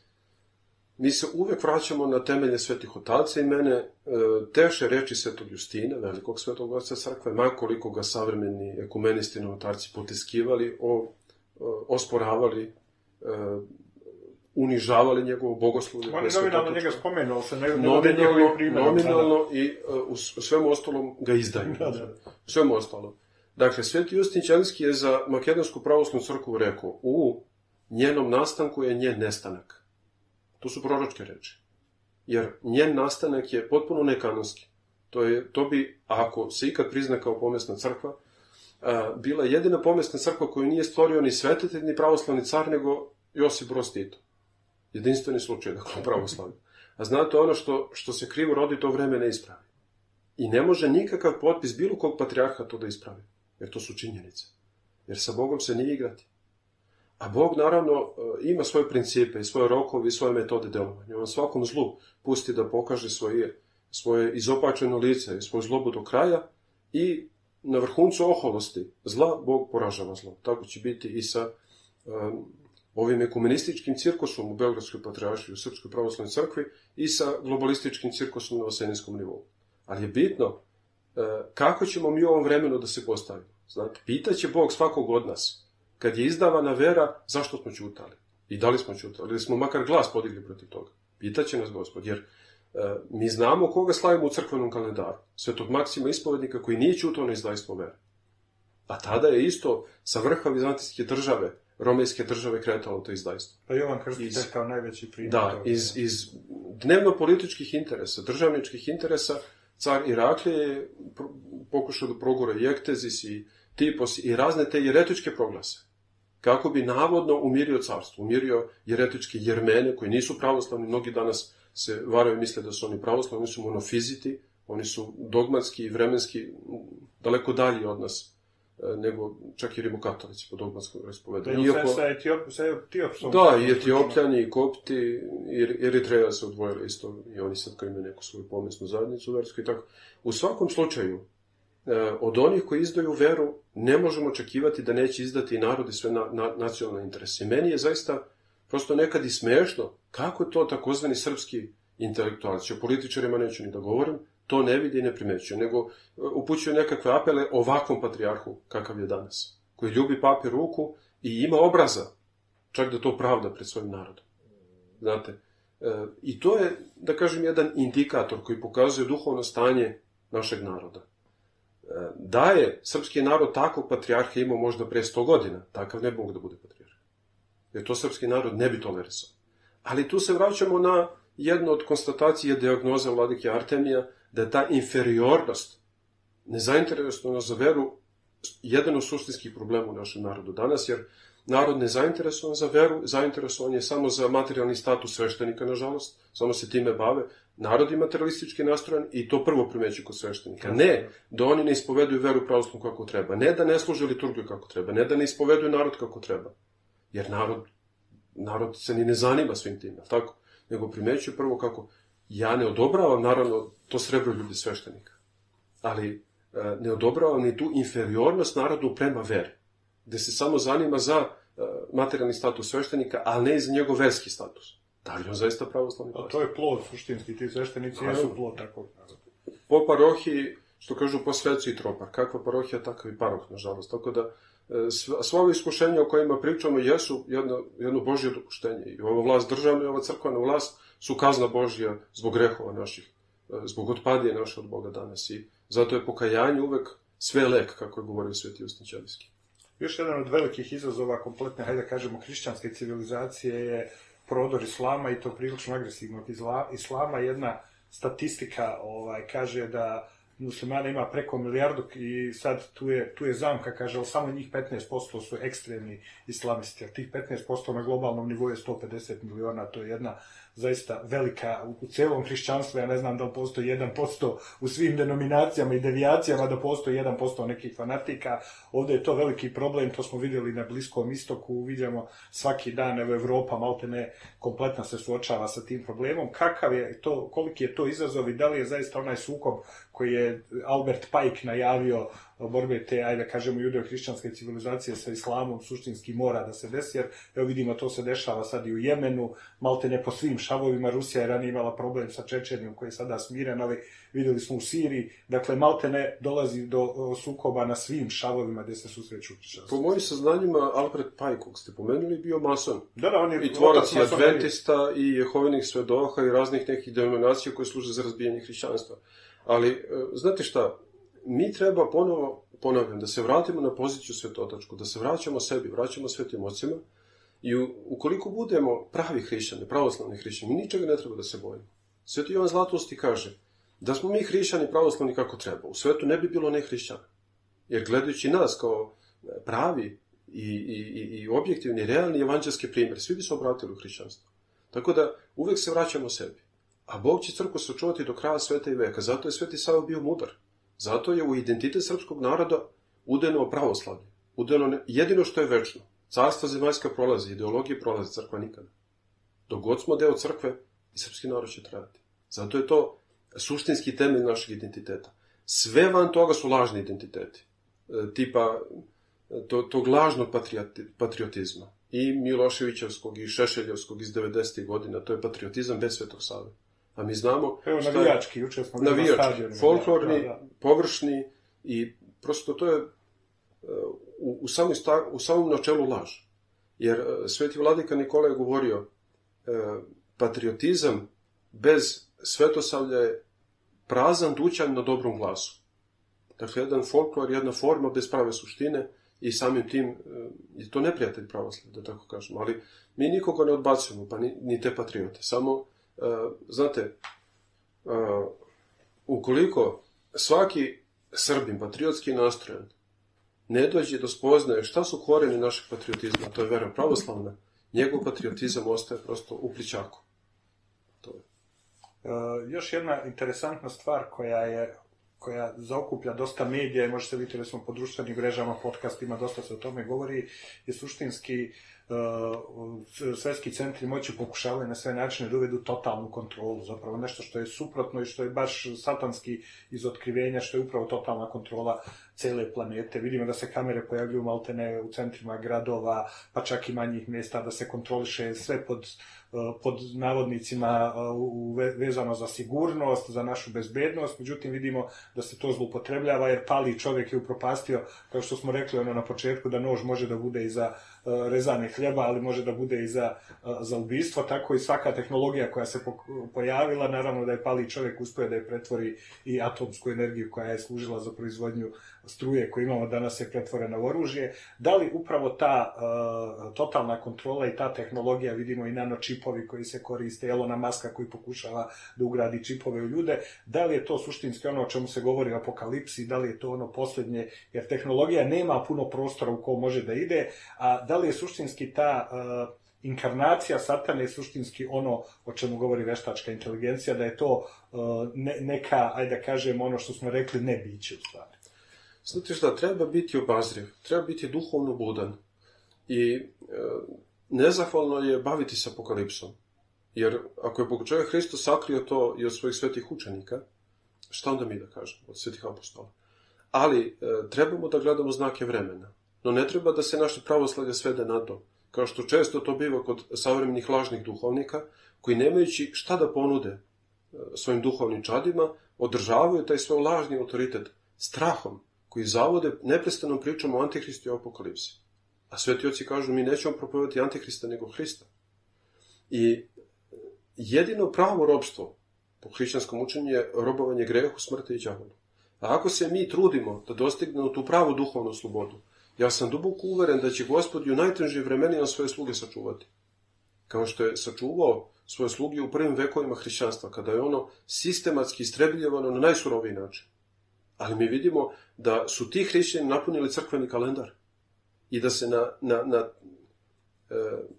mi se uvek vraćamo na temelje svetih otaca i mene e, teše reči Svetog Justina, velikog svetog oca crkve, makoliko ga savremeni ekumenisti i novotarci potiskivali, o, o, osporavali, e, unižavali njegovo bogoslovlje. On je nominalno njega spomenuo se, ne nominalno, nominalno i uh, u svemu ostalom ga izdaju. Da, da. U svemu ostalom. Dakle, Sveti Justin Ćadijski je za makedonsku pravoslavnu crkvu rekao, u njenom nastanku je njen nestanak. To su proročke reči. Jer njen nastanak je potpuno nekanonski. To, je, to bi, ako se ikad prizna kao pomesna crkva, uh, bila jedina pomesna crkva koju nije stvorio ni svetitelj, ni pravoslavni car, nego Josip Broz Tito. Jedinstveni slučaj, dakle, pravoslavlje. A znate, ono što, što se krivo rodi, to vreme ne ispravi. I ne može nikakav potpis bilo kog patrijarha to da ispravi. Jer to su činjenice. Jer sa Bogom se nije igrati. A Bog, naravno, ima svoje principe i svoje rokove i svoje metode delovanja. On svakom zlu pusti da pokaže svoje, svoje izopačeno lice i svoju zlobu do kraja i na vrhuncu oholosti zla Bog poražava zlo. Tako će biti i sa um, ovim ekumenističkim cirkusom u Beogradskoj patrijaršiji, u Srpskoj pravoslavnoj crkvi i sa globalističkim cirkusom na vasenijskom nivou. Ali je bitno kako ćemo mi u ovom vremenu da se postavimo? Znate, pitaće Bog svakog od nas, kad je izdavana vera, zašto smo ćutali? I da li smo ćutali? Ili smo makar glas podigli protiv toga? Pitaće nas Gospod, jer e, mi znamo koga slavimo u crkvenom kalendaru. Svetog Maksima Ispovednika koji nije ćutao na izdajstvo vere. A tada je isto sa vrha vizantijske države, romejske države kretalo to izdajstvo. Pa Jovan Krstitelj kao najveći primjer. Da, iz, iz dnevno-političkih interesa, državničkih interesa, car Iraklije je pokušao da progura i Ektezis i Tipos i razne te jeretičke proglase. Kako bi navodno umirio carstvo, umirio jeretičke Jermene koji nisu pravoslavni, mnogi danas se varaju i misle da su oni pravoslavni, oni su monofiziti, oni su dogmatski i vremenski daleko dalji od nas nego čak i rimokatolici po dogmatskom raspovedanju. Iako... Sa, Etiop, sa Etiopsom. Da, i Etiopljani, i Kopti, i Eritreja se odvojili isto, i oni sad kao imaju neku svoju pomesnu zajednicu versku i tako. U svakom slučaju, od onih koji izdaju veru, ne možemo očekivati da neće izdati i narodi sve na, na, nacionalne interese. I meni je zaista prosto nekad i smešno kako je to takozvani srpski intelektualci, o političarima neću ni da govorim, to ne vidi i ne primećuje, nego upućuje nekakve apele ovakvom patrijarhu kakav je danas, koji ljubi papi ruku i ima obraza, čak da to pravda pred svojim narodom. Znate, e, i to je, da kažem, jedan indikator koji pokazuje duhovno stanje našeg naroda. E, da je srpski narod takvog patrijarha imao možda pre sto godina, takav ne bi mogu da bude patrijarh. Jer to srpski narod ne bi tolerisao. Ali tu se vraćamo na jednu od konstatacije dijagnoze vladike Artemija, da je ta inferiornost, nezainteresovanost za veru, jedan od suštinskih problema u našem narodu danas, jer narod nezainteresovan za veru, zainteresovan je samo za materijalni status sveštenika, nažalost, samo se time bave. Narod je materialistički nastrojen i to prvo primeći kod sveštenika. Ne da oni ne ispoveduju veru pravoslavnu kako treba, ne da ne služe liturgiju kako treba, ne da ne ispoveduju narod kako treba, jer narod, narod se ni ne zanima svim tim, tako? Nego primećuju prvo kako ja ne odobravam, naravno, to srebroljublje sveštenika, ali e, ne odobravam ni tu inferiornost narodu prema veri, gde se samo zanima za e, materijalni status sveštenika, ali ne i za njegov verski status. Da li on zaista pravoslavni pastor? A to je plod, suštinski, ti sveštenici jesu plod takvog naroda. Po parohiji, što kažu, po svecu i tropar. Kakva parohija, takav i paroh, nažalost. Tako da, sva ova iskušenja o kojima pričamo jesu jedno, jedno Božje dopuštenje. I ova vlast državna i ova crkvena vlast su kazna Božja zbog grehova naših, zbog otpadije naše od Boga danas. I zato je pokajanje uvek sve lek, kako je govorio Sveti Justin Ćelijski. Još jedan od velikih izazova kompletne, hajde da kažemo, hrišćanske civilizacije je prodor islama, i to prilično agresivnog islama. Jedna statistika ovaj, kaže da muslimana ima preko milijardu i sad tu je, tu je zamka, kaže, ali samo njih petnaest posto su ekstremni islamisti, a tih petnaest posto na globalnom nivou je sto pedeset miliona, to je jedna zaista velika, u celom hrišćanstvu, ja ne znam da li postoji jedan posto u svim denominacijama i devijacijama, da postoji jedan posto nekih fanatika. Ovde je to veliki problem, to smo vidjeli na Bliskom istoku, vidimo svaki dan, evo Evropa maltene kompletno se suočava sa tim problemom. Kakav je to, koliki je to izazov i da li je zaista onaj sukob koji je Albert Pike najavio borbe te, ajde da kažemo, judeo-hrišćanske civilizacije sa islamom, suštinski mora da se desi, jer evo vidimo, to se dešava sad i u Jemenu, malte ne po svim šavovima. Rusija je ranije imala problem sa Čečenijom koji je sada smiren, ali videli smo u Siriji, dakle malte ne dolazi do sukoba na svim šavovima gde se susreću hrišćanstvo. Po mojim saznanjima, Albert Pike, kog ste pomenuli, bio mason. Da, da, on je i tvorac i adventista i jehovinih svedoka i raznih nekih denominacija koje služe za razbijanje hrišćanstva. Ali, znate šta, mi treba ponovo, ponavljam, da se vratimo na poziciju svetotačku, da se vraćamo sebi, vraćamo svetim ocima i u, ukoliko budemo pravi hrišćani, pravoslavni hrišćani, mi ničega ne treba da se bojimo. Sveti Jovan Zlatosti kaže da smo mi hrišćani pravoslavni kako treba. U svetu ne bi bilo ne hrišćana. Jer gledajući nas kao pravi i, i, i objektivni, realni evanđelski primjer, svi bi se obratili u hrišćanstvo. Tako da uvek se vraćamo sebi. A Bog će crkvu sačuvati do kraja sveta i veka. Zato je Sveti Sava bio mudar. Zato je u identitet srpskog naroda udeno pravoslavlje. Udeno jedino što je večno. Carstva zemaljska prolazi, ideologije prolazi, crkva nikada. Dok god smo deo crkve, i srpski narod će trajati. Zato je to suštinski temelj našeg identiteta. Sve van toga su lažni identiteti. E, tipa to, tog lažnog patriotizma. I Miloševićevskog, i Šešeljevskog iz devedesetih godina. To je patriotizam bez Svetog Save. A mi znamo... Evo, šta je- navijački, jučer smo bili na navijački, stadionima. folklorni, Da, da. površni i prosto to je uh, u, u, samom, sta- u samom načelu laž. Jer uh, sveti vladika Nikola je govorio uh, patriotizam bez svetosavlja je prazan dućan na dobrom glasu. Dakle, jedan folklor, jedna forma bez prave suštine i samim tim uh, je to neprijatelj pravoslavlja, da tako kažemo. Ali mi nikoga ne odbacujemo, pa ni, ni te patriote. Samo, uh, znate, uh, ukoliko svaki Srbin patriotski nastrojen ne dođe do spoznaje šta su korijeni našeg patriotizma, to je vera pravoslavna, njegov patriotizam ostaje prosto u plićaku. To je. E, još jedna interesantna stvar koja je koja zaokuplja dosta medija i može se vidjeti recimo po društvenim mrežama, podcastima, dosta se o tome govori, je suštinski uh, svetski centri moći pokušavaju na sve načine da uvedu totalnu kontrolu, zapravo nešto što je suprotno i što je baš satanski iz otkrivenja, što je upravo totalna kontrola cele planete. Vidimo da se kamere pojavljuju maltene u centrima gradova, pa čak i manjih mjesta, da se kontroliše sve pod, pod navodnicima vezano za sigurnost, za našu bezbednost. Međutim, vidimo da se to zloupotrebljava jer pali čovjek je upropastio, kao što smo rekli ono na početku, da nož može da bude i za rezanje hljeba, ali može da bude i za, za ubistvo, tako i svaka tehnologija koja se pojavila, naravno da je pali čovjek uspio da je pretvori i atomsku energiju koja je služila za proizvodnju struje koju imamo danas je pretvorena u oružje. Da li upravo ta uh, totalna kontrola i ta tehnologija, vidimo i nanočipovi koji se koriste, Elona Muska koji pokušava da ugradi čipove u ljude, da li je to suštinski ono o čemu se govori o apokalipsi, da li je to ono posljednje, jer tehnologija nema puno prostora u ko može da ide, a da li je suštinski ta uh, inkarnacija satane je suštinski ono o čemu govori veštačka inteligencija, da je to uh, ne, neka, ajde da kažem, ono što smo rekli, ne biće u stvari. Znate šta, treba biti obazriv, treba biti duhovno budan i e, nezahvalno je baviti se apokalipsom. Jer ako je Bog čovjek Hristos sakrio to i od svojih svetih učenika, šta onda mi da kažemo od svetih apostola? Ali e, trebamo da gledamo znake vremena. No ne treba da se naše pravoslavlje svede na to, kao što često to biva kod savremenih lažnih duhovnika, koji nemajući šta da ponude e, svojim duhovnim čadima, održavaju taj svoj lažni autoritet strahom, koji zavode neprestanom pričom o Antihristu i apokalipsi. A sveti oci kažu, mi nećemo propovedati Antihrista nego Hrista. I jedino pravo robstvo po hrišćanskom učenju je robovanje grehu, smrti i đavolu. A ako se mi trudimo da dostignemo tu pravu duhovnu slobodu, ja sam duboko uveren da će Gospod i u najtežim vremenima svoje sluge sačuvati. Kao što je sačuvao svoje sluge u prvim vekovima hrišćanstva, kada je ono sistematski istrebljivano na najsuroviji način. Ali mi vidimo da su ti hrišćani napunili crkveni kalendar i da se na, na, na e,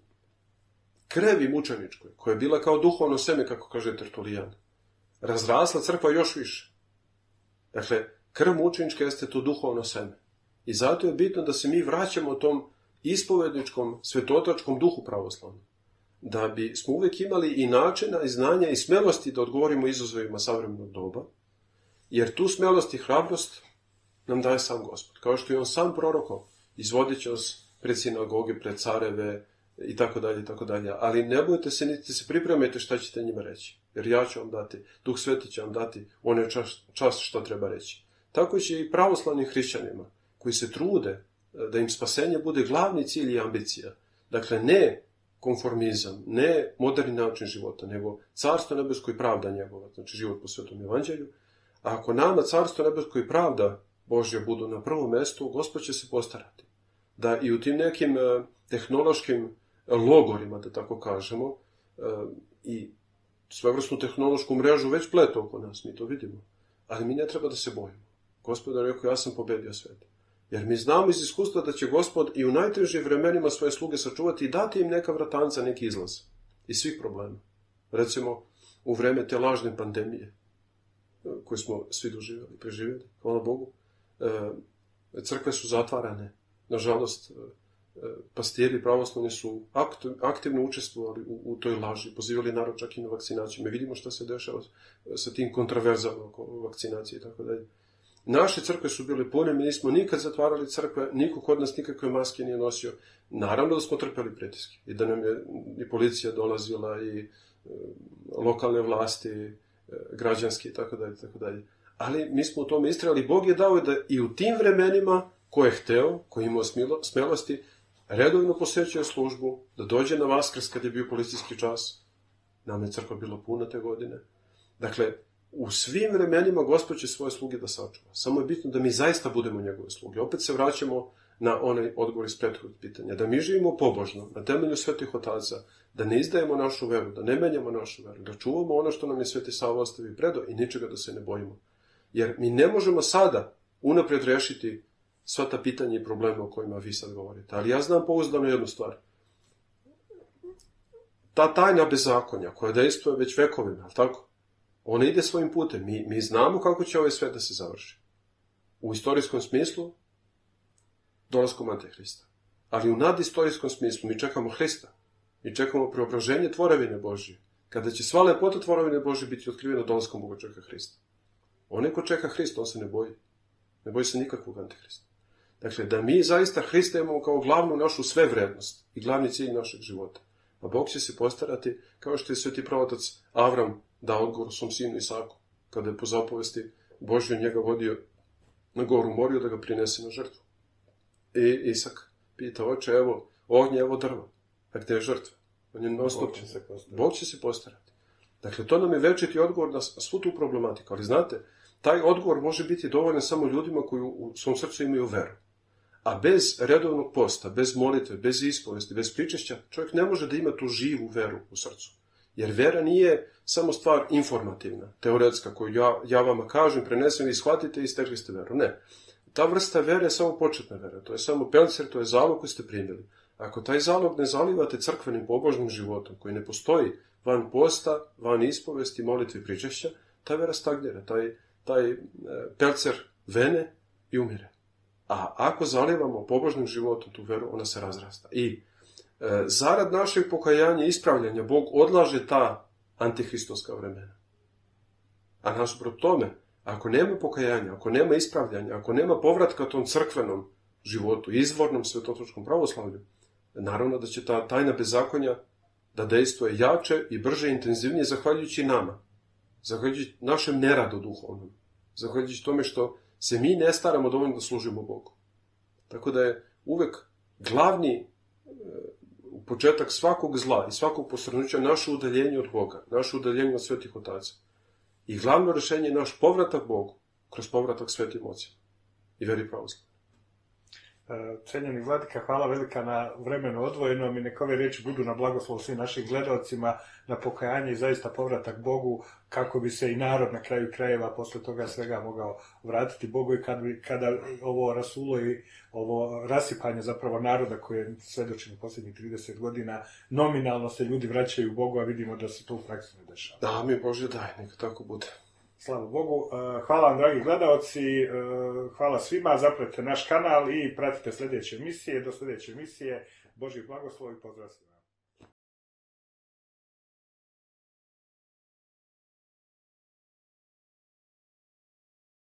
krevi mučeničkoj, koja je bila kao duhovno seme, kako kaže Tertulijan, razrasla crkva još više. Dakle, krv mučenička jeste to duhovno seme. I zato je bitno da se mi vraćamo tom ispovedničkom, svetotačkom duhu pravoslavnom. Da bi smo uvijek imali i načina, i znanja, i smelosti da odgovorimo izazovima savremenog doba, jer tu smelost i hrabrost nam daje sam Gospod. Kao što je on sam prorokao, izvodit će nas pred sinagoge, pred careve i tako dalje, i tako dalje. Ali ne bojte se, niti se pripremajte šta ćete njima reći. Jer ja ću vam dati, Duh Sveti će vam dati one čas, čas što treba reći. Tako će i pravoslavnim hrišćanima, koji se trude da im spasenje bude glavni cilj i ambicija. Dakle, ne konformizam, ne moderni način života, nego carstvo nebesko i pravda njegova, znači život po svetom evanđelju. A ako nama carstvo nebesko i pravda Božja budu na prvom mjestu, Gospod će se postarati. Da i u tim nekim uh, tehnološkim logorima, da tako kažemo, uh, i svevrsnu tehnološku mrežu već plete oko nas, mi to vidimo. Ali mi ne treba da se bojimo. Gospod je rekao, ja sam pobedio svet. Jer mi znamo iz iskustva da će Gospod i u najtežim vremenima svoje sluge sačuvati i dati im neka vratanca, neki izlaz iz svih problema. Recimo, u vreme te lažne pandemije, koje smo svi doživjeli, preživjeli, hvala Bogu, crkve su zatvarane. Nažalost, pastiri pravoslavni su aktivno učestvovali u, u toj laži, pozivali narod čak i na vakcinaciju. Mi vidimo šta se dešava sa tim kontroverzama oko vakcinacije i tako dalje. Naše crkve su bile pune, mi nismo nikad zatvarali crkve, niko kod nas nikakve maske nije nosio. Naravno da smo trpeli pritiske i da nam je i policija dolazila i lokalne vlasti, građanski i tako dalje, tako dalje. Ali mi smo u tome istrajali. Bog je dao da i u tim vremenima, ko je hteo, ko je imao smelosti, redovno posjećuje službu, da dođe na Vaskrs kad je bio policijski čas. Nam je crkva bila puna te godine. Dakle, u svim vremenima Gospod će svoje sluge da sačuva. Samo je bitno da mi zaista budemo njegove sluge. Opet se vraćamo na onaj odgovor iz prethodnog pitanja. Da mi živimo pobožno, na temelju svetih otaca, da ne izdajemo našu veru, da ne menjamo našu veru, da čuvamo ono što nam je Sveti Sava ostavi predo i ničega da se ne bojimo. Jer mi ne možemo sada unaprijed rešiti sva ta pitanja i problema o kojima vi sad govorite. Ali ja znam pouzdano jednu stvar. Ta tajna bezakonja koja dejstvuje već vekovima, ali tako? Ona ide svojim putem. Mi, mi znamo kako će ovaj svet da se završi. U istorijskom smislu, dolaskom Antihrista. Ali u nadistorijskom smislu mi čekamo Hrista. Mi čekamo preobraženje tvorevine Božje. Kada će sva lepota tvorevine Božje biti otkrivena dolaskom Boga čeka Hrista. Onaj ko čeka Hrista, on se ne boji. Ne boji se nikakvog Antihrista. Dakle, da mi zaista Hrista imamo kao glavnu našu svevrednost i glavni cilj našeg života. A Bog će se postarati, kao što je sveti pravotac Avram dao odgovor svom sinu Isaku, kada je po zapovesti Božju njega vodio na goru Moriju da ga prinese na žrtvu. I Isak pita, oče, evo ognje, evo drva. A gde je žrtva? On je non-stop. Bog će se postarati. Dakle, to nam je večiti odgovor na svu tu problematiku. Ali znate, taj odgovor može biti dovoljan samo ljudima koji u svom srcu imaju veru. A bez redovnog posta, bez molitve, bez ispovesti, bez pričešća, čovjek ne može da ima tu živu veru u srcu. Jer vera nije samo stvar informativna, teoretska, koju ja, ja vama kažem, prenesem i shvatite i stekli ste veru. Ne. Ta vrsta vere je samo početna vera. To je samo pelcer, to je zalog koji ste primili. Ako taj zalog ne zalivate crkvenim pobožnim životom, koji ne postoji van posta, van ispovesti, molitve i pričešća, ta vera stagnira, taj, taj e, pelcer vene i umire. A ako zalivamo pobožnim životom tu veru, ona se razrasta. I e, zarad našeg pokajanja i ispravljanja, Bog odlaže ta antihristovska vremena. A nasuprot tome, ako nema pokajanja, ako nema ispravljanja, ako nema povratka tom crkvenom životu, izvornom svetotručkom pravoslavlju, naravno da će ta tajna bezakonja da dejstvuje jače i brže i intenzivnije zahvaljujući nama, zahvaljujući našem neradu duhovnom, zahvaljujući tome što se mi ne staramo dovoljno da služimo Bogu. Tako da je uvek glavni e, početak svakog zla i svakog posrnuća naše udaljenje od Boga, naše udaljenje od svetih otaca. I glavno rešenje je naš povratak Bogu kroz povratak svetim ocima i veri pravoslavlja. Cenjeni vladika, hvala velika na vremenu odvojenom i neka ove riječi budu na blagoslov svim našim gledalcima, na pokajanje i zaista povratak Bogu, kako bi se i narod na kraju krajeva posle toga svega mogao vratiti Bogu i kada, bi, kada ovo rasulo i ovo rasipanje zapravo naroda koje svedočimo posljednjih trideset godina, nominalno se ljudi vraćaju Bogu, a vidimo da se to u praksi ne dešava. Da, mi Bože daj, neka tako bude. Slava Bogu. Hvala vam, dragi gledalci, hvala svima, zapratite naš kanal i pratite sljedeće emisije. Do sljedeće emisije, Božji blagoslov i pozdrav svima.